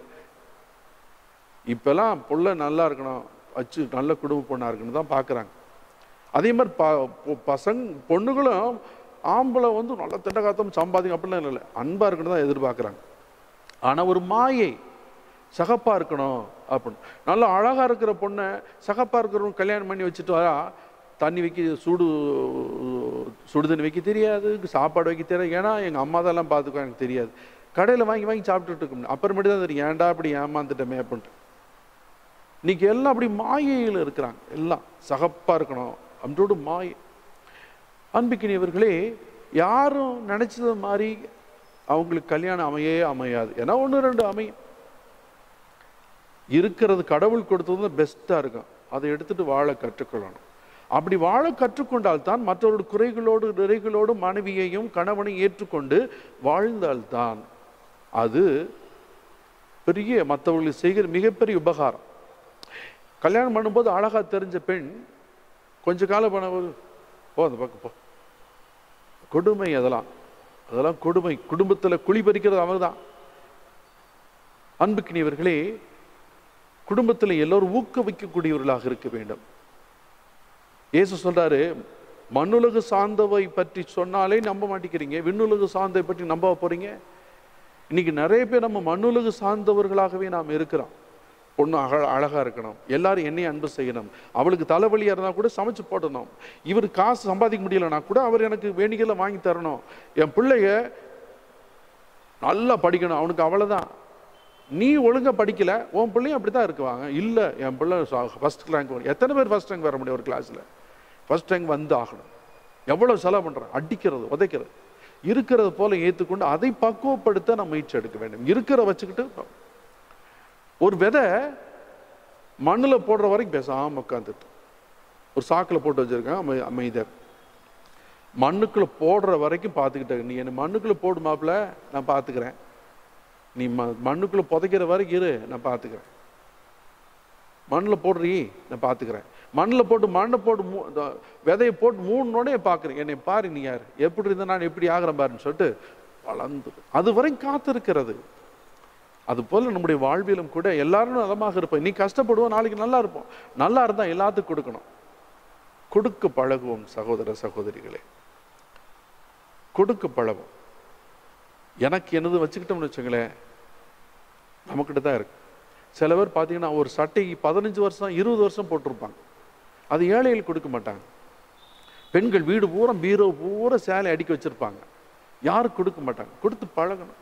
இப்பெல்லாம் புள்ள நல்லா இருக்கணும், வச்சு நல்ல குடும்ப பொண்ணா இருக்குன்னு தான் பார்க்குறாங்க. அதே மாதிரி பொண்ணுகளும் ஆம்பளை வந்து நல்ல திட்டகாத்தம் சம்பாதிக்கும் அப்படிலாம் இல்லை, அன்பா இருக்கணும் தான் எதிர்பார்க்குறாங்க. ஆனால் ஒரு மாயை சகப்பா இருக்கணும் அப்படின்னு. நல்லா அழகா இருக்கிற பொண்ணை சகப்பா இருக்கிறவங்க கல்யாணம் பண்ணி வச்சுட்டு வரா, தண்ணி வைக்க சுடுதண்ணி வைக்க தெரியாது, சாப்பாடு வைக்க தெரியாது. ஏன்னா எங்கள் அம்மா தான் எல்லாம் பார்த்துக்கோ, எனக்கு தெரியாது. கடையில் வாங்கி வாங்கி சாப்பிட்டுட்டு இருக்கோம். அப்புறமேட்டு தான் தெரியும் ஏன்டா அப்படி ஏமாந்துட்டோமே அப்படின்ட்டு. இன்னைக்கு எல்லாம் அப்படி மாயையில் இருக்கிறாங்க. எல்லாம் சகப்பா இருக்கணும் அப்படின்ட்டு மாயை. அன்பிக்கினியவர்களே, யாரும் நினைச்சது மாதிரி அவங்களுக்கு கல்யாணம் அமையாது. ஏன்னா 1-2 அமையும். இருக்கிறது கடவுள் கொடுத்தது பெஸ்டா இருக்கும், அதை எடுத்துட்டு வாழ கற்றுக்கொள்ளணும். அப்படி வாழ கற்றுக்கொண்டால்தான் மற்றவருடைய குறைகளோடு நிறைகளோடு மனைவியையும் கணவனையும் ஏற்றுக்கொண்டு வாழ்ந்தால்தான் அது பெரிய மற்றவர்களுக்கு செய்கிற மிகப்பெரிய உபகாரம். கல்யாணம் பண்ணும்போது அழகா தெரிஞ்ச பெண் கொஞ்ச காலம் பண்ண போ அந்த பக்கம் போ, கொடுமை. அதெல்லாம் கொடுமை. குடும்பத்தில் குழி பறிக்கிறது அவங்க தான். அன்புக்கினியவர்களே, குடும்பத்தில் எல்லோரும் ஊக்குவிக்கக்கூடியவர்களாக இருக்க வேண்டும். இயேசு சொல்றாரு, மண்ணுலகு சார்ந்தவை பற்றி சொன்னாலே நம்ப மாட்டேங்கிறீங்க, விண்ணுலகு சார்ந்தவை பற்றி நம்ப போறீங்க. இன்னைக்கு நிறைய பேர் நம்ம மண்ணுலகு சார்ந்தவர்களாகவே நாம் இருக்கிறோம். பொண்ணு அழகா இருக்கணும், எல்லாரும் என்னையும் அன்பு செய்யணும், அவளுக்கு தலைவலியா இருந்தா கூட சமைச்சு போடணும், இவர் காசு சம்பாதிக்க முடியலன்னா கூட அவர் எனக்கு வேணிகளை வாங்கி தரணும், என் பிள்ளைய நல்லா படிக்கணும், அவனுக்கு அவ்வளவுதான். நீ ஒழுங்கா படிக்கல, உன் பிள்ளையும் அப்படித்தான் இருக்குவாங்க. இல்லை என் பிள்ளை ஃபர்ஸ்ட் ரேங்க் வரும். எத்தனை பேர் ஃபர்ஸ்ட் ரேங்க் வர முடியும் ஒரு கிளாஸ்ல? ஃபர்ஸ்ட் ரேங்க் வந்து ஆகணும். எவ்வளவு செலவு பண்றேன், அடிக்கிறது உதைக்கிறது. இருக்கிறது போல ஏற்றுக்கொண்டு அதை பக்குவப்படுத்த நம்ம முயற்சி எடுக்க வேண்டும். இருக்கிற வச்சுக்கிட்டு ஒரு விதை மண்ணில் போடுற வரைக்கும் பேசாம உட்காந்துட்டு ஒரு சாக்கில் போட்டு வச்சிருக்கேன் அமைதர். மண்ணுக்குள்ளே போடுற வரைக்கும் பார்த்துக்கிட்டேன். நீ என்னை மண்ணுக்குள்ளே போடு மாப்பிள்ள, நான் பார்த்துக்கிறேன். நீ மண்ணுக்குள்ளே புதைக்கிற வரைக்கும் இரு, நான் பார்த்துக்கிறேன். மண்ணில் போடுறீ, நான் பார்த்துக்கிறேன். மண்ணில் போட்டு மண்ணை போட்டு விதையை போட்டு 3 நோடையை பார்க்குறேன். என்னை பாரு, நீ யார், எப்படி இருந்தால் நான் எப்படி ஆகிறேன் பாருன்னு சொல்லிட்டு வளர்ந்து அது வரைக்கும் காத்திருக்கிறது. அதுபோல் நம்முடைய வாழ்விலும் கூட எல்லாரும் நலமாக இருப்போம். நீ கஷ்டப்படுவோம், நாளைக்கு நல்லா இருப்போம். நல்லா இருந்தால் எல்லாத்துக்கும் கொடுக்கணும். கொடுக்க பழகுவோம் சகோதர சகோதரிகளே, கொடுக்க பழகும். எனக்கு என்னது வச்சுக்கிட்டோம்னு வச்சுங்களேன், நம்மக்கிட்ட தான் இருக்கு. சில பேர் பார்த்தீங்கன்னா ஒரு சட்டைக்கு 15 வருஷம் 20 வருஷம் போட்டிருப்பாங்க. அது ஏழைகள் கொடுக்க மாட்டாங்க. பெண்கள் வீடு பூரா பீரோ பூரா சேலை அடிக்க வச்சிருப்பாங்க. யாரும் கொடுக்க மாட்டாங்க. கொடுத்து பழகணும்.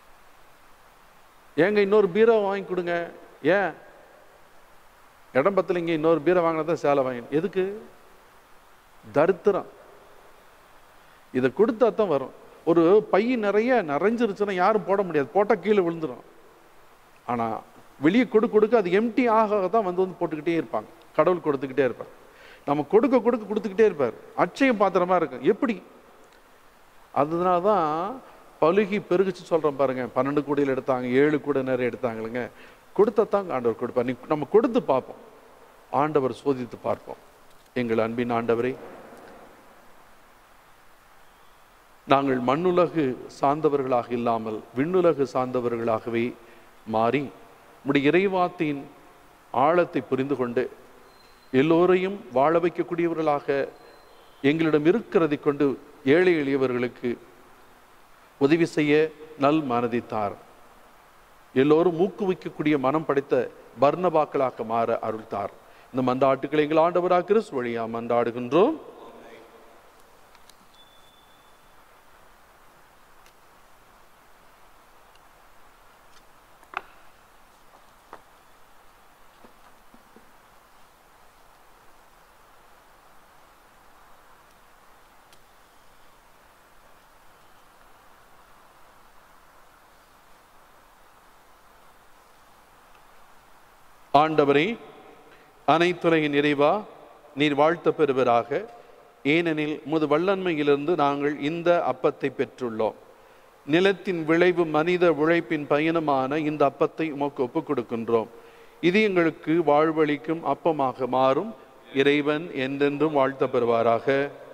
ஏங்க இன்னொரு பீரோ வாங்கி கொடுங்க, ஏன் இடம் பத்தலைங்க, இன்னொரு பீரோ வாங்கினதான் சேலை வாங்கி, எதுக்கு? தரித்திரம். இதை கொடுத்தா தான் வரும். ஒரு பைய நிறைஞ்சிருச்சுன்னா யாரும் போட முடியாது, போட்டால் கீழே விழுந்துடும். ஆனால் வெளியே கொடுக்க அது எம்டி ஆக தான் வந்து போட்டுக்கிட்டே இருப்பாங்க. கடவுள் கொடுத்துக்கிட்டே இருப்பார். நம்ம கொடுக்க கொடுத்துக்கிட்டே இருப்பார். அட்சயம் பாத்திரமா இருக்கும். எப்படி? அதனால தான் பழுகி பெருகிச்சு சொல்கிறோம் பாருங்க. 12 கூடையில் எடுத்தாங்க, 7 கூடை நிறைய எடுத்தாங்களுங்க. கொடுத்தத்தாங்க ஆண்டவர் கொடுப்பார். நம்ம கொடுத்து பார்ப்போம், ஆண்டவர் சோதித்து பார்ப்போம். எங்கள் அன்பின் ஆண்டவரே, நாங்கள் மண்ணுலகு சார்ந்தவர்களாக இல்லாமல் விண்ணுலகு சார்ந்தவர்களாகவே மாறி உம்முடைய இறைவாத்தின் ஆழத்தை புரிந்து கொண்டு எல்லோரையும் வாழ வைக்கக்கூடியவர்களாக எங்களிடம் இருக்கிறதை கொண்டு ஏழை எளியவர்களுக்கு உதவி செய்ய நல் மனதை தார். எல்லோரும் ஊக்குவிக்கக்கூடிய மனம் படைத்த பர்னபாக்களாக மாற அருள் தார். இந்த மன்றாட்டுக்களை எங்கள் ஆண்டவராக கிறிஸ்து வழியா மன்றாடுகின்றோம். ஆண்டவரே, அனைத்துலகின் இறைவா, நீர் வாழ்த்த பெறுவராக. ஏனெனில் உமது வல்லன்மையிலிருந்து நாங்கள் இந்த அப்பத்தை பெற்றுள்ளோம். நிலத்தின் விளைவு மனித உழைப்பின் பயணமான இந்த அப்பத்தை உமக்கு ஒப்புக் கொடுக்கின்றோம். இது எங்களுக்கு வாழ்வளிக்கும் அப்பமாக மாறும். இறைவன் என்றென்றும் வாழ்த்த பெறுவாராக.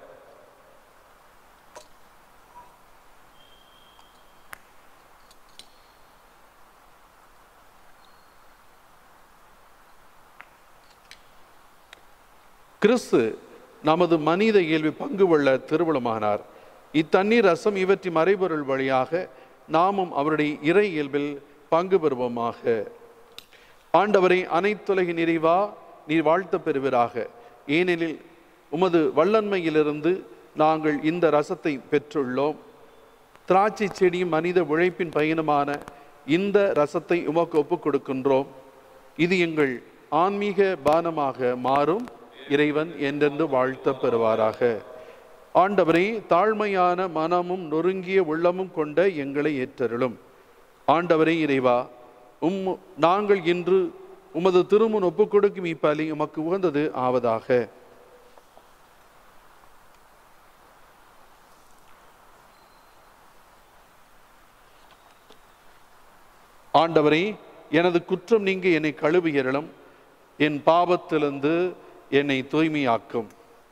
கிறிஸ்து நமது மனித இயல்பு பங்கு கொள்ள திருவுளமானார். இத்தண்ணீர் ரசம் இவற்றின் மறைபொருள் வழியாக நாமும் அவருடைய இறை இயல்பில் பங்கு பெறுவோமாக. ஆண்டவரை, அனைத்துலகின் இறைவா, நீர் வாழ்த்த பெறுவீராக. ஏனெனில் உமது வல்லன்மையிலிருந்து நாங்கள் இந்த ரசத்தை பெற்றுள்ளோம். திராட்சை செடியும் மனித உழைப்பின் பயணமான இந்த ரசத்தை உமக்கு ஒப்புக் கொடுக்கின்றோம். இது எங்கள் ஆன்மீக பானமாக மாறும். இறைவன் என்றென்று வாழ்த்த பெறுவாராக. ஆண்டவரே, தாழ்மையான மனமும் நொறுங்கிய உள்ளமும் கொண்ட எங்களை ஏற்றருளும். ஆண்டவரே இறைவா, நாங்கள் இன்று உமது திருமுன் ஒப்புக் கொடுக்கும் இப்பலி உமக்கு உகந்தது ஆவதாக. ஆண்டவரே, எனது குற்றம் நீங்க என்னை கழுவியருளும். என் பாவத்திலிருந்து என்னை தூய்மையாக்கும்.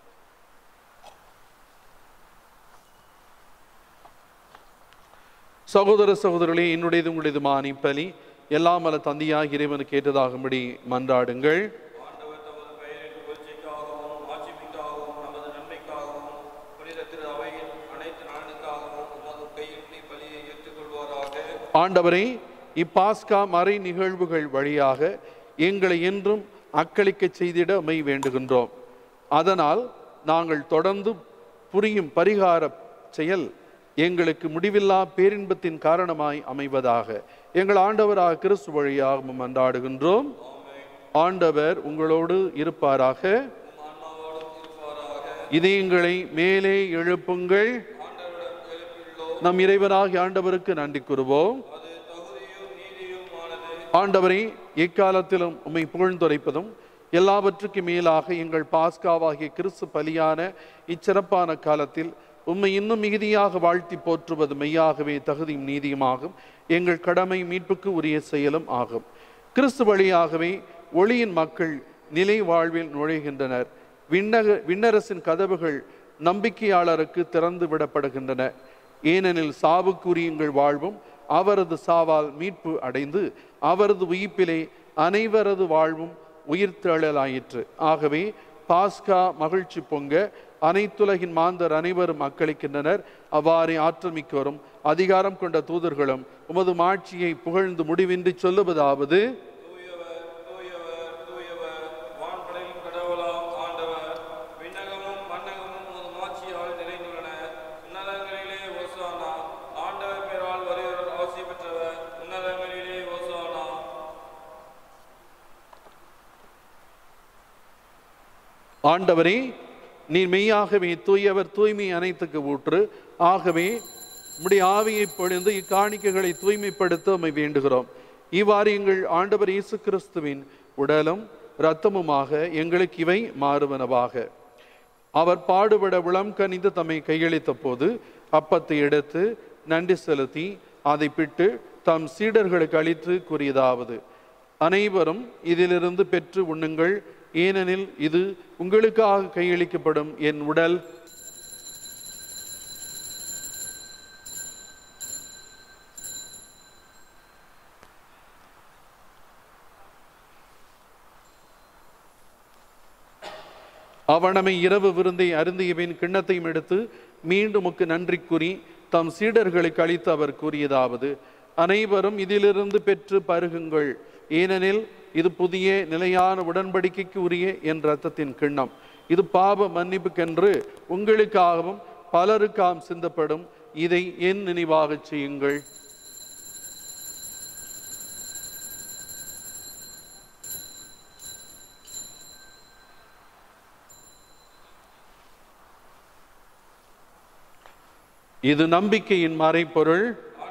சகோதர சகோதரர்களே, என்னுடையது உங்களுடையதுமான இப்பலி எல்லாம் வல்ல தந்தையாகிய இறைவனுக்கு ஏற்றதாகும்படி மன்றாடுங்கள். ஆண்டவரே, இப்பாஸ்கா மறை நிகழ்வுகள் வழியாக எங்களை என்றும் அக்களிக்க செய்திட உம்மை வேண்டுகின்றோம். அதனால் நாங்கள் தொடர்ந்து புரியும் பரிகார செயல் எங்களுக்கு முடிவில்லா பேரின்பத்தின் காரணமாய் அமைவதாக. எங்கள் ஆண்டவராக கிறிஸ்து வழியாக மன்றாடுகின்றோம். ஆண்டவர் உங்களோடு இருப்பாராக. இதயங்களை மேலே எழுப்புங்கள். நம் இறைவனாகிய ஆண்டவருக்கு நன்றி கூறுவோம். ஆண்டவரே, எக்காலத்திலும் உம்மை புகழ்ந்துரைப்பதும் எல்லாவற்றுக்கும் மேலாக எங்கள் பாஸ்காவாகிய கிறிஸ்து பலியான இச்சிறப்பான காலத்தில் உம்மை இன்னும் மிகுதியாக வாழ்த்தி போற்றுவது மெய்யாகவே தகுதியும் நீதியுமாகும். எங்கள் கடமை மீட்புக்கு உரிய செயலும் ஆகும். கிறிஸ்து வழியாகவே ஒளியின் மக்கள் நிலை வாழ்வில் நுழைகின்றனர். விண்ணரசின் கதவுகள் நம்பிக்கையாளருக்கு திறந்து விடப்படுகின்றன. ஏனெனில் சாவுக்குரியங்கள் வாழ்வும் அவரது சாவால் மீட்பு அடைந்து அவரது உயிர்ப்பிலே அனைவரது வாழ்வும் உயிர்த்தெழலாயிற்று. ஆகவே பாஸ்கா மகிழ்ச்சி பொங்க அனைத்துலகின் மாந்தர் அனைவரும் அக்களிக்கின்றனர். அவ்வாறே ஆற்றல் மிக்கவரும் அதிகாரம் கொண்ட தூதர்களும் உமது மாட்சியை புகழ்ந்து முடிவின்றி சொல்லுவதாவது: ஆண்டவரே, நீர் மெய்யாகவே தூயவர், தூய்மை அனைத்துக்கு ஊற்று. ஆகவே உம்முடைய ஆவியை பொழிந்து இக்காணிக்கைகளை தூய்மைப்படுத்த உம்மை வேண்டுகிறோம். இவ்வாறு எங்கள் ஆண்டவர் இயேசு கிறிஸ்துவின் உடலும் இரத்தமுமாக எங்களுக்கு இவை மாறுவனவாக. அவர் பாடுபட உளம் கனிந்து தம்மை கையளித்த போது அப்பத்தை எடுத்து நன்றி செலுத்தி அதை பிட்டு தம் சீடர்களுக்கு அளித்து கூறியதாவது: அனைவரும் இதிலிருந்து பெற்று உண்ணுங்கள், ஏனெனில் இது உங்களுக்காக கையளிக்கப்படும் என் உடல். அவனமை இரவு விருந்தை அருந்தியபின் கிண்ணத்தையும் எடுத்து மீண்டும் நன்றி கூறி தம் சீடர்களுக்கு அளித்து அவர் கூறியதாவது: அனைவரும் இதிலிருந்து பெற்று பருகுங்கள், ஏனெனில் இது புதிய நிலையான உடன்படிக்கைக்கு உரிய என் இரத்தத்தின் கிண்ணம். இது பாவ மன்னிப்புக்கென்று உங்களுக்காகவும் பலருக்காகவும் சிந்தப்படும். இதை என் நினைவாக செய்யுங்கள். இது நம்பிக்கையின் மறைபொருள்.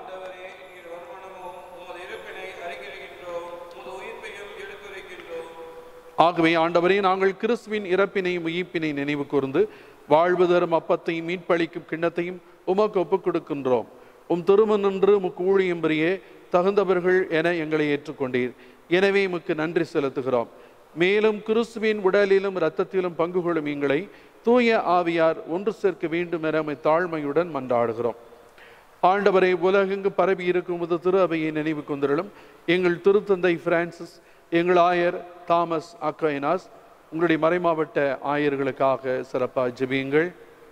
ஆகவே ஆண்டவரே, நாங்கள் கிறிஸ்துவின் இறப்பினையும் உயிர்ப்பினை நினைவு கூர்ந்து வாழ்வு தரும் அப்பத்தையும் மீட்பளிக்கும் கிண்ணத்தையும் உமக்கு ஒப்புக் கொடுக்கின்றோம். உம் திருமணன்று உமக்கு ஊழியம் புரிய தகுந்தவர்கள் என எங்களை ஏற்றுக்கொண்டீர். எனவே உமக்கு நன்றி செலுத்துகிறோம். மேலும் கிறிஸ்துவின் உடலிலும் இரத்தத்திலும் பங்கு கொள்ளும் எங்களை தூய ஆவியார் ஒன்று சேர்க்க வேண்டும் என தாழ்மையுடன் மன்றாடுகிறோம். ஆண்டவரை, உலகெங்கு பரவி இருக்கும் திரு அவையை நினைவு கொண்டிருளும். எங்கள் திருத்தந்தை பிரான்சிஸ், எங்கள் ஆயர் தாமஸ் அக்வைனாஸ், உங்களுடைய மறைமாவட்ட ஆயர்களுக்காக சிறப்பாக ஜெபியுங்கள்.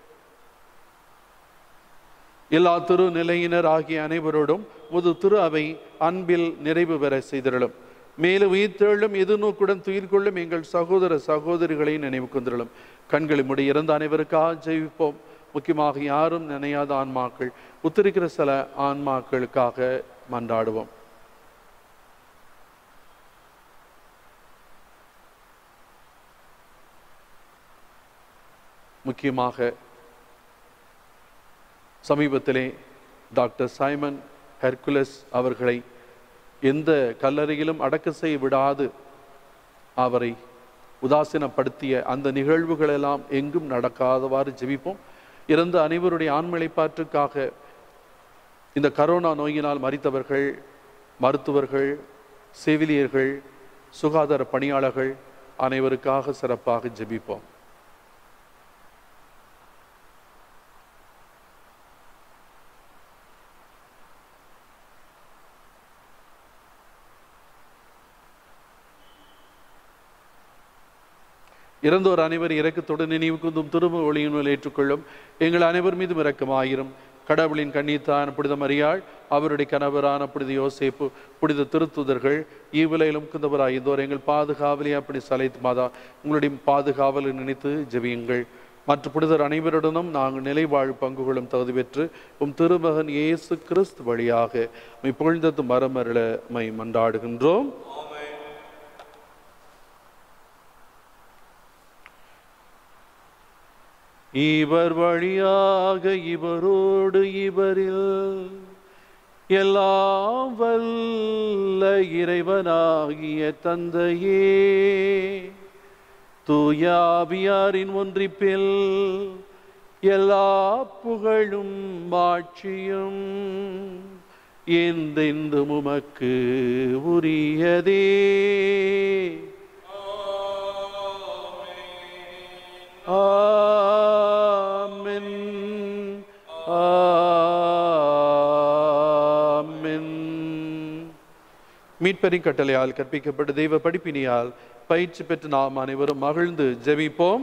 எல்லா திரு நிலையினர் ஆகிய அனைவரோடும் திரு அவை அன்பில் நிறைவு பெற செய்திருளும். மேலும் உயிர்த்தெழும் எதிர்நோக்குடன் துயிர் கொள்ளும் எங்கள் சகோதர சகோதரிகளை நினைவு கொண்டிருளும். கண்களை முடி இறந்த அனைவருக்காக ஜெபிப்போம். முக்கியமாக யாரும் நினையாத ஆன்மாக்கள், உத்திருக்கிற சில ஆன்மாக்களுக்காக மன்றாடுவோம். முக்கியமாக சமீபத்திலே டாக்டர் சைமன் ஹெர்குலஸ் அவர்களை எந்த கல்லறையிலும் அடக்க செய்ய விடாது அவரை உதாசீனப்படுத்திய அந்த நிகழ்வுகளெல்லாம் எங்கும் நடக்காதவாறு ஜெபிப்போம். இறந்த அனைவருடைய ஆண்மலைப்பாற்றுக்காக இந்த கரோனா நோயினால் மரித்தவர்கள், மருத்துவர்கள், செவிலியர்கள், சுகாதார பணியாளர்கள் அனைவருக்காக சிறப்பாக ஜெபிப்போம். இறந்தோர் அனைவர் இறக்கத்தோடு நினைவு கூர்ந்தும் திரும்ப ஒளியினுள் ஏற்றுக்கொள்ளும். எங்கள் அனைவர் மீதும் இரக்கமாயிரும். கடவுளின் கன்னித்தான புனித மரியாள், அவருடைய கணவரான புனித யோசேப்பு, புனித திருத்துதர்கள், ஈவிலையிலும் குந்தவராய்ந்தோர் எங்கள் பாதுகாவலே அப்படி சலைத்து மாதா, உங்களுடைய பாதுகாவலை நினைத்து ஜெபியுங்கள். மற்ற புனிதர் அனைவருடனும் நாங்கள் நிலை வாழ் பங்கு கொள்ளும் தகுதி பெற்று திருமகன் இயேசு கிறிஸ்து வழியாக புகழ்ந்தது மரமருள மன்றாடுகின்றோம். இவர் வழியாக இவரோடு இவரில் எல்லாம் வல்ல இறைவனாகிய தந்தையே, தூய ஆவியாரின் ஒன்றிப்பில் எல்லா புகழும் மாட்சியும் என்றென்றும் உமக்கு உரியதே. ஆமென். ஆமென். மீட்பரின் கட்டளையால் கற்பிக்கப்பட்ட தெய்வ படிப்பினியால் பயிற்சி பெற்று நாம் அனைவரும் மகிழ்ந்து ஜெபிப்போம்.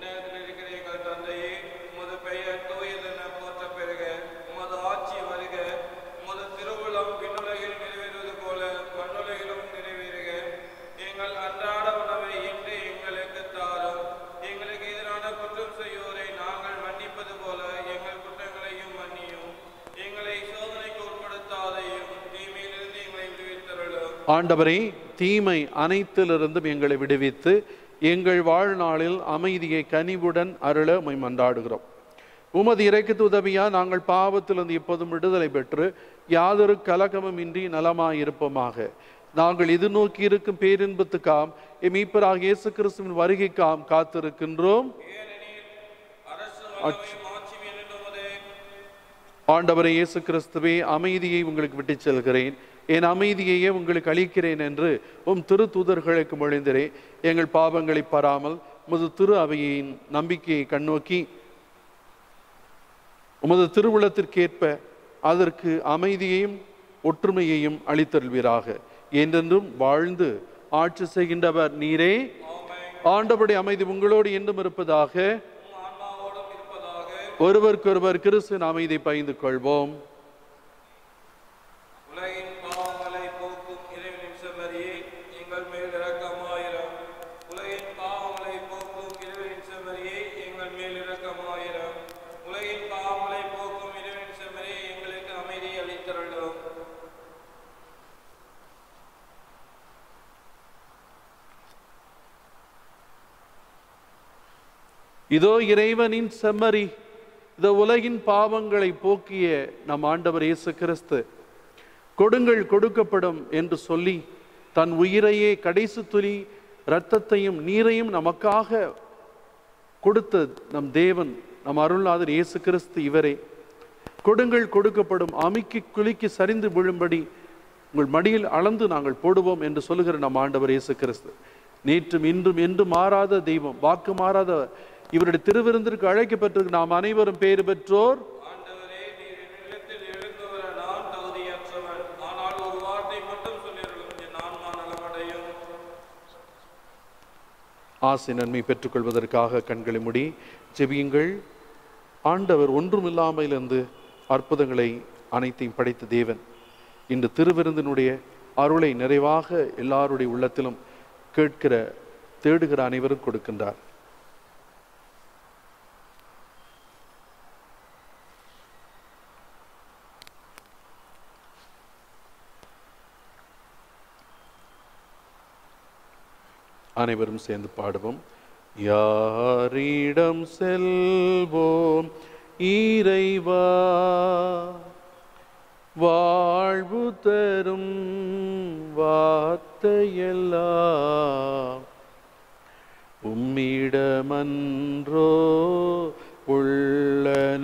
ஆண்டவரே, தீமை அனைத்திலிருந்தும் எங்களை விடுவித்து எங்கள் வாழ்நாளில் அமைதியை கனிவுடன் அருள உம்மை மன்றாடுகிறோம். உமது இரக்கத்து உதவியா நாங்கள் பாவத்திலிருந்து எப்போதும் விடுதலை பெற்று யாதொரு கலகமும் இன்றி நலமாயிருப்போமாக. நாங்கள் எதிர்நோக்கி இருக்கும் பேரின்பத்துக்காம் மீட்பராகிய இயேசு கிறிஸ்துவின் வருகைக்காம் காத்திருக்கின்றோம். ஆண்டவரே இயேசு கிறிஸ்துவே, அமைதியை உங்களுக்கு விட்டு செல்கிறேன், என் அமைதியையே உங்களுக்கு அளிக்கிறேன் என்று திருத்தூதர்களுக்கு மொழிந்தரே. எங்கள் பாவங்களை பாராமல் உமது திரு அவையின் நம்பிக்கையை கண்ணோக்கி உமது திருவுளத்திற்கேற்ப அதற்கு அமைதியையும் ஒற்றுமையையும் அளித்தருள்வீராக. என்றென்றும் வாழ்ந்து ஆட்சி செய்கின்றவர் நீரே. ஆண்டவருடைய அமைதி உங்களோடு என்றும் இருப்பதாக. ஒருவருக்கொருவர் கிறிஸ்துவின் அமைதியை பகிர்ந்து கொள்வோம். இதோ இறைவனின் செம்மறி, இந்த உலகின் பாவங்களை போக்கிய நம் ஆண்டவர் இயேசு கிறிஸ்து கொடுங்கள் கொடுக்கப்படும் என்று சொல்லி தன் உயிரையே கடைசி துளி இரத்தத்தையும் நீரையும் நமக்காக கொடுத்த நம் தேவன், நம் அருள்நாதர் இயேசு கிறிஸ்து இவரே. கொடுங்கள் கொடுக்கப்படும், அமுக்கி குலுக்கி சரிந்து விழும்படி உங்கள் மடியில் அளந்து நாங்கள் போடுவோம் என்று சொல்லுகிற நம் ஆண்டவர் இயேசு கிறிஸ்து நேற்றும் இன்றும் என்றும் மாறாத தெய்வம், வாக்கு மாறாத இவருடைய திருவிருந்திற்கு அழைக்கப்பட்டிருக்கு நாம் அனைவரும் பேறு பெற்றோர். ஆசை நன்மை பெற்றுக்கொள்வதற்காக கண்களை மூடி ஜெபியுங்கள். ஆண்டவர் ஒன்றுமில்லாமலிருந்து அற்புதங்களை அனைத்தையும் படைத்த தேவன் இந்த திருவிருந்தினுடைய அருளை நிறைவாக எல்லாருடைய உள்ளத்திலும் கேட்கிற தேடுகிற அனைவரும் கொடுக்கின்றார். அனைவரும் சேர்ந்து பாடுவோம். யாரிடம் செல்வோம் இறைவா, வாழ்வு தரும் வார்த்தையெல்லாம் உம்மிடமன்றோ உள்ளன.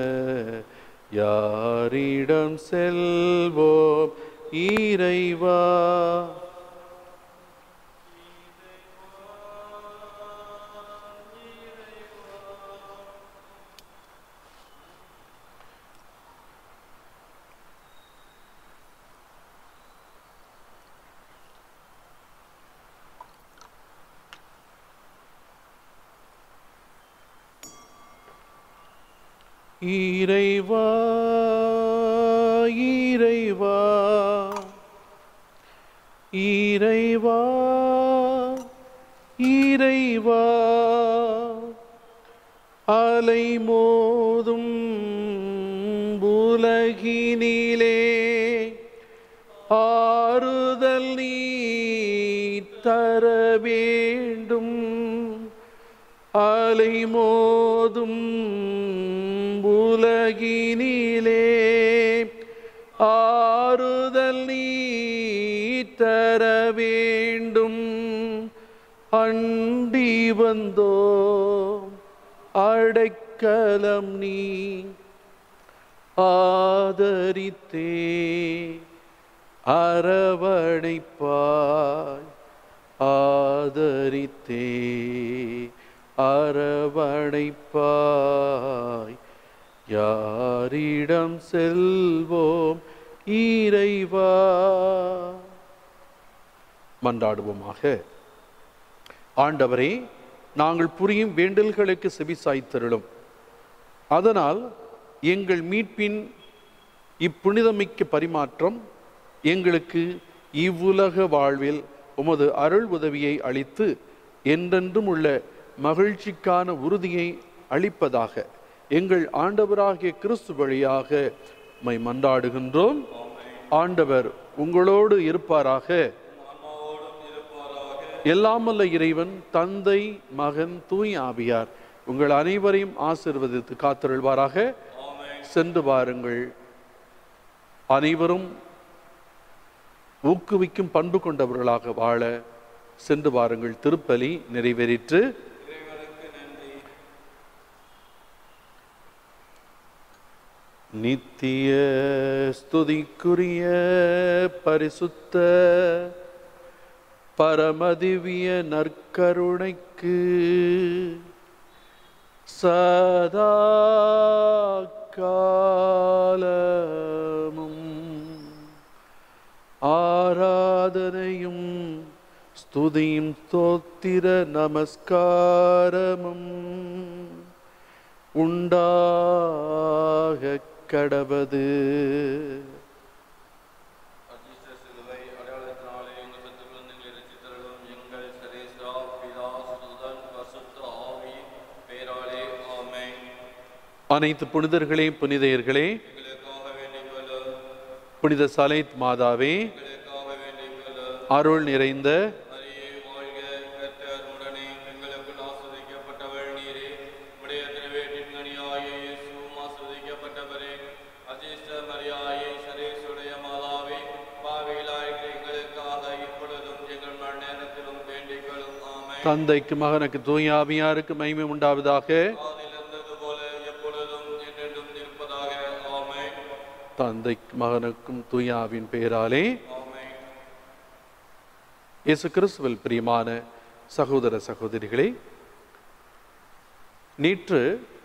யாரிடம் செல்வோம் இறைவா, இறைவா இறைவா இறைவா இறைவா, அலை மோதும் உலகினிலே ஆறுதல் நீ தர வேண்டும். அலை மோதும் உலகினிலே ஆறுதல் நீ தர வேண்டும். அண்டி வந்தோ அடைக்கலமாய் அடைக்கலம் நீ ஆதரித்தே அரவணைப்பாய் ஆதரித்தே அரவணைப்பாய் யாரிடம் செல்வோம் இறைவா. மன்றாடுவோமாக. ஆண்டவரே, நாங்கள் புரியும் வேண்டல்களுக்கு செவிசாய்த்தருளும். அதனால் எங்கள் மீட்பின் இப்புனிதமிக்க பரிமாற்றம் எங்களுக்கு இவ்வுலக வாழ்வில் உமது அருள் உதவியை அளித்து என்றென்றும் உள்ள மகிழ்ச்சிக்கான உறுதியை அளிப்பதாக எங்கள் ஆண்டவராகிய கிறிஸ்து வழியாக உம்மை மன்றாடுகின்றோம். ஆண்டவர் உங்களோடு இருப்பாராக. எல்லாமல்ல இறைவன் தந்தை, மகன், தூய் ஆவியார் உங்கள் அனைவரையும் ஆசீர்வதித்து காத்தருள்வாராக. சென்று வாருங்கள். அனைவரும் ஊக்குவிக்கும் பண்பு கொண்டவர்களாக வாழ சென்று வாருங்கள். திருப்பலி நிறைவேறிற்று. நித்திய ஸ்துதிக்குரிய பரிசுத்த பரமதிவிய நற்கருணைக்கு சதா காலமும் ஆராதனையும் ஸ்துதியும் ஸ்தோத்திர நமஸ்காரமும் உண்டாக கடவது. அனைத்து புனிதர்களே, புனிதையர்களே, புனித சலேத் மாதாவே, அருள் நிறைந்த தந்தைக்கு மகனுக்கு தூய ஆவியாருக்கு மகிமை உண்டாவதாக. தந்தைக்கு மகனுக்கும் தூய ஆவியின் பெயராலே. இயேசு கிறிஸ்துவில் பிரியமான சகோதர சகோதரிகளே, நேற்று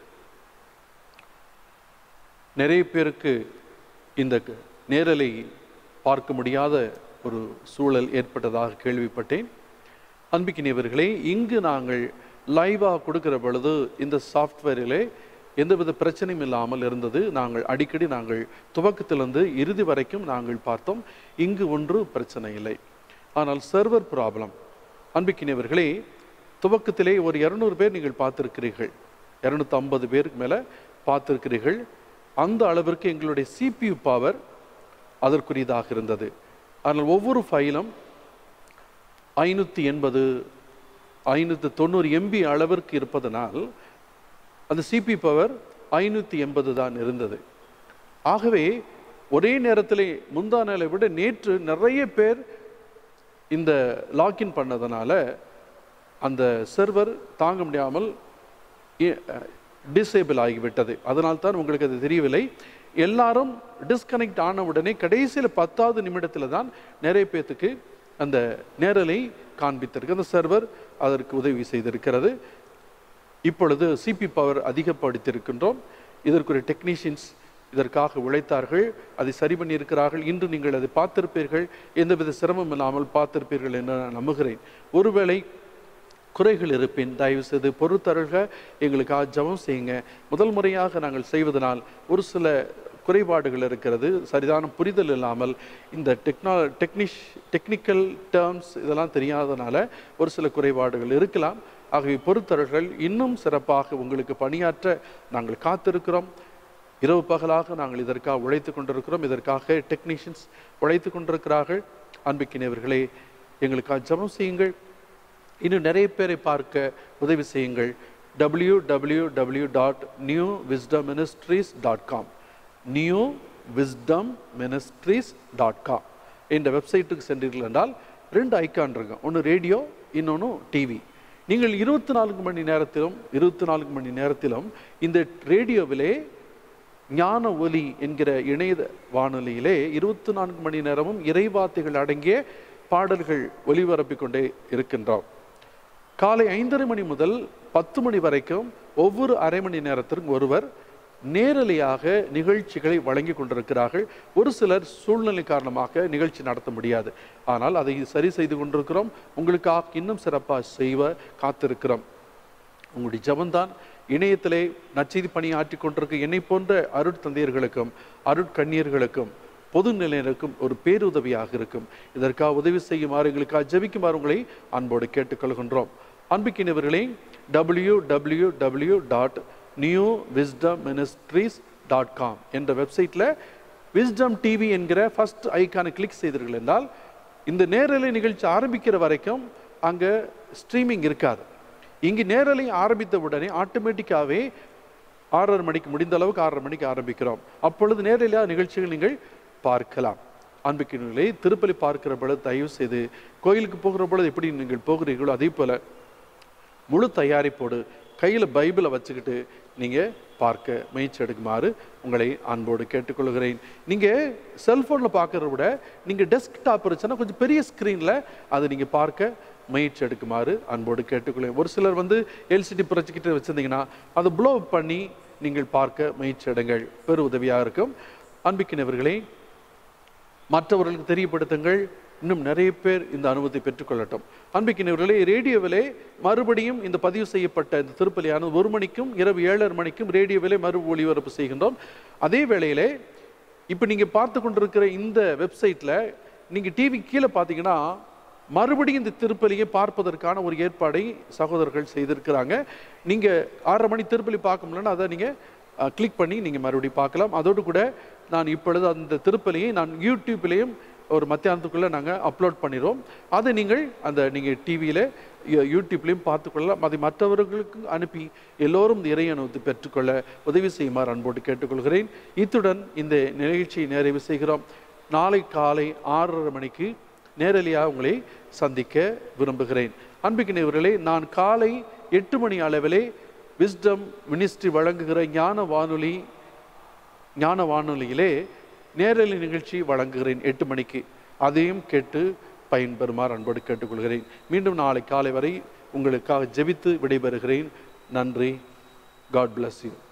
நிறைய பேருக்கு இந்த நேரலை பார்க்க முடியாத ஒரு சூழல் ஏற்பட்டதாக கேள்விப்பட்டேன். அன்பிக்கினியவர்களே, இங்கு நாங்கள் லைவாக கொடுக்கிற பொழுது இந்த சாஃப்ட்வேரிலே எந்தவித பிரச்சனையும் இல்லாமல் இருந்தது. அடிக்கடி நாங்கள் துவக்கத்திலிருந்து இறுதி வரைக்கும் நாங்கள் பார்த்தோம். இங்கு ஒன்று பிரச்சனை இல்லை. ஆனால் சர்வர் ப்ராப்ளம். அன்பிக்கினியவர்களே, துவக்கத்திலே ஒரு 200 பேர் நீங்கள் பார்த்துருக்கிறீர்கள், 250 பேருக்கு மேலே பார்த்துருக்கிறீர்கள். அந்த அளவிற்கு எங்களுடைய CPU பவர் அதற்குரியதாக இருந்தது. ஆனால் ஒவ்வொரு ஃபைலும் 580 590 MB அளவிற்கு இருப்பதனால் அந்த CPU பவர் 580 தான் இருந்தது. ஆகவே ஒரே நேரத்தில் முந்தா நாளை விட நேற்று நிறைய பேர் இந்த லாக்இன் பண்ணதுனால அந்த சர்வர் தாங்க முடியாமல் டிசேபிள் ஆகிவிட்டது. அதனால்தான் உங்களுக்கு அது தெரியவில்லை. எல்லாரும் டிஸ்கனெக்ட் ஆன உடனே கடைசியில் 10வது நிமிடத்தில் தான் நிறைய பேர்த்துக்கு அந்த நேரலை காண்பித்திருக்கு. அந்த சர்வர் அதற்கு உதவி செய்திருக்கிறது. இப்பொழுது CPU பவர் அதிகப்படுத்தியிருக்கின்றோம். இதற்குரிய டெக்னீஷியன்ஸ் இதற்காக உழைத்தார்கள், அதை சரி பண்ணியிருக்கிறார்கள். இன்று நீங்கள் அதை பார்த்திருப்பீர்கள், எந்தவித சிரமம் இல்லாமல் பார்த்திருப்பீர்கள் என்று நான் நம்புகிறேன். ஒருவேளை குறைகள் இருப்பின் தயவு செய்து பொறுத்தருள்க, எங்களுக்காக ஜெபம் செய்யுங்க. முதல் முறையாக நாங்கள் செய்வதனால் ஒரு சில குறைபாடுகள் இருக்கிறது. சரிதான புரிதல் இல்லாமல் இந்த டெக்னிக்கல் டேர்ம்ஸ் இதெல்லாம் தெரியாதனால ஒரு சில குறைபாடுகள் இருக்கலாம். ஆகவே பொறுத்தருள்கள். இன்னும் சிறப்பாக உங்களுக்கு பணியாற்ற நாங்கள் காத்திருக்கிறோம். இரவு பகலாக நாங்கள் இதற்காக உழைத்து கொண்டிருக்கிறோம். இதற்காக டெக்னீஷியன்ஸ் உழைத்து கொண்டிருக்கிறார்கள். அன்பிக்கினவர்களே, எங்களுக்காக ஜெபம் செய்யுங்கள். இன்னும் நிறைய பேரை பார்க்க உதவி செய்யுங்கள். www.newwisdomministries.com newwisdomministries.com இந்த வெப்சைட்டுக்கு சென்றீர்கள் என்றால் 2 ஐக்கான் இருக்கு. ஒன்று ரேடியோ, இன்னொன்று டிவி. நீங்கள் 24 மணி நேரத்திலும் இந்த ரேடியோவிலே ஞான ஒலி என்கிற இணைய வானொலியிலே 24 மணி நேரமும் இறைவார்த்தைகள் அடங்கிய பாடல்கள் ஒலிபரப்பிக் கொண்டே இருக்கின்றோம். காலை 5:30 மணி முதல் 10 மணி வரைக்கும் ஒவ்வொரு அரை மணி நேரத்திற்கும் ஒருவர் நேரலையாக நிகழ்ச்சிகளை வழங்கி கொண்டிருக்கிறார்கள். ஒரு சிலர் சூழ்நிலை காரணமாக நிகழ்ச்சி நடத்த முடியாது. ஆனால் அதை சரி செய்து கொண்டிருக்கிறோம். உங்களுக்காக இன்னும் சிறப்பாக செய்வ காத்திருக்கிறோம். உங்களுடைய ஜபந்தான் இணையத்திலே நற்செய்தி பணியாற்றி கொண்டிருக்க என்னை போன்ற அருட்தந்தையர்களுக்கும் அருட்கண்ணியர்களுக்கும் பொது நிலையினருக்கும் ஒரு பேருதவியாக இருக்கும். இதற்காக உதவி செய்யுமாறு எங்களுக்காக ஜெபிக்குமாறு உங்களை அன்போடு கேட்டுக்கொள்கின்றோம். அன்பிக்கினவர்களே, www.newwisdomministries.com என்ற வெப்சைட்டில் விஸ்டம் டிவி என்கிற ஃபர்ஸ்ட் ஐக்கானை கிளிக் செய்தீர்கள் என்றால் இந்த நேரலை நிகழ்ச்சி ஆரம்பிக்கிற வரைக்கும் அங்கே ஸ்ட்ரீமிங் இருக்காது. இங்கு நேரலை ஆரம்பித்த உடனே ஆட்டோமேட்டிக்காகவே 6:30 மணிக்கு, முடிந்த அளவுக்கு 6:30 மணிக்கு ஆரம்பிக்கிறோம். அப்பொழுது நேரலையாக நிகழ்ச்சிகள் நீங்கள் பார்க்கலாம். அன்பிக்கினர்களே, திருப்பலி பார்க்கிற பொழுது தயவு செய்து கோயிலுக்கு போகிற பொழுது எப்படி நீங்கள் போகிறீர்களோ அதே போல முழு தயாரிப்போடு கையில் பைபிளை வச்சுக்கிட்டு நீங்கள் பார்க்க முயற்சி எடுக்குமாறு உங்களை அன்போடு கேட்டுக்கொள்கிறேன். நீங்கள் செல்ஃபோனில் பார்க்குறத விட நீங்கள் டெஸ்க்டாப் இருந்துச்சுன்னா கொஞ்சம் பெரிய ஸ்க்ரீனில் அதை நீங்கள் பார்க்க முயற்சி எடுக்குமாறு அன்போடு கேட்டுக்கொள்கிறேன். ஒரு சிலர் எல்சிடி ப்ரொஜெக்டர் வச்சுருந்தீங்கன்னா அதை ப்ளோ பண்ணி நீங்கள் பார்க்க முயற்சி எடுங்கள், பெரு உதவியாக இருக்கும். அன்பிக்கினவர்களே, மற்றவர்களுக்கு தெரியப்படுத்துங்கள். இன்னும் நிறைய பேர் இந்த அனுபவத்தை பெற்றுக்கொள்ளட்டும். அன்பிக்கினவர்களே, ரேடியோவிலே மறுபடியும் இந்த பதிவு செய்யப்பட்ட இந்த திருப்பலியானது 1 மணிக்கும் இரவு 7:30 மணிக்கும் ரேடியோவிலே மறு ஒளிபரப்பு செய்கின்றோம். அதே வேளையிலே இப்போ நீங்கள் பார்த்து கொண்டிருக்கிற இந்த வெப்சைட்டில் நீங்கள் டிவி கீழே பார்த்தீங்கன்னா மறுபடியும் இந்த திருப்பலியை பார்ப்பதற்கான ஒரு ஏற்பாடை சகோதரர்கள் செய்திருக்கிறாங்க. நீங்கள் 6:30 மணி திருப்பலி பார்க்க முடியலன்னா அதை நீங்கள் கிளிக் பண்ணி நீங்கள் மறுபடியும் பார்க்கலாம். அதோடு கூட நான் இப்பொழுது அந்த திருப்பலியை நான் யூடியூப்லேயும் ஒரு மத்தியானத்துக்குள்ளே நாங்கள் அப்லோட் பண்ணிடுவோம். அதை நீங்கள் டிவியில் யூடியூப்லேயும் பார்த்துக்கொள்ளலாம். அதை மற்றவர்களுக்கு அனுப்பி எல்லோரும் இந்த இறை அனுபவத்தை பெற்றுக்கொள்ள உதவி செய்யுமாறு அன்போடு கேட்டுக்கொள்கிறேன். இத்துடன் இந்த நிகழ்ச்சியை நிறைவு செய்கிறோம். நாளை காலை 6:30 மணிக்கு நேரலையாக உங்களை சந்திக்க விரும்புகிறேன். அன்பிக்கினவர்களே, நான் காலை 8 மணி அளவிலே விஸ்டம் மினிஸ்ட்ரி வழங்குகிற ஞான வானொலியிலே நேரலை நிகழ்ச்சி வழங்குகிறேன் 8 மணிக்கு. அதையும் கேட்டு பயன்பெறுமாறு அன்போடு கேட்டுக்கொள்கிறேன். மீண்டும் நாளை காலை வரை உங்களுக்காக ஜெபித்து விடைபெறுகிறேன். நன்றி. God bless you.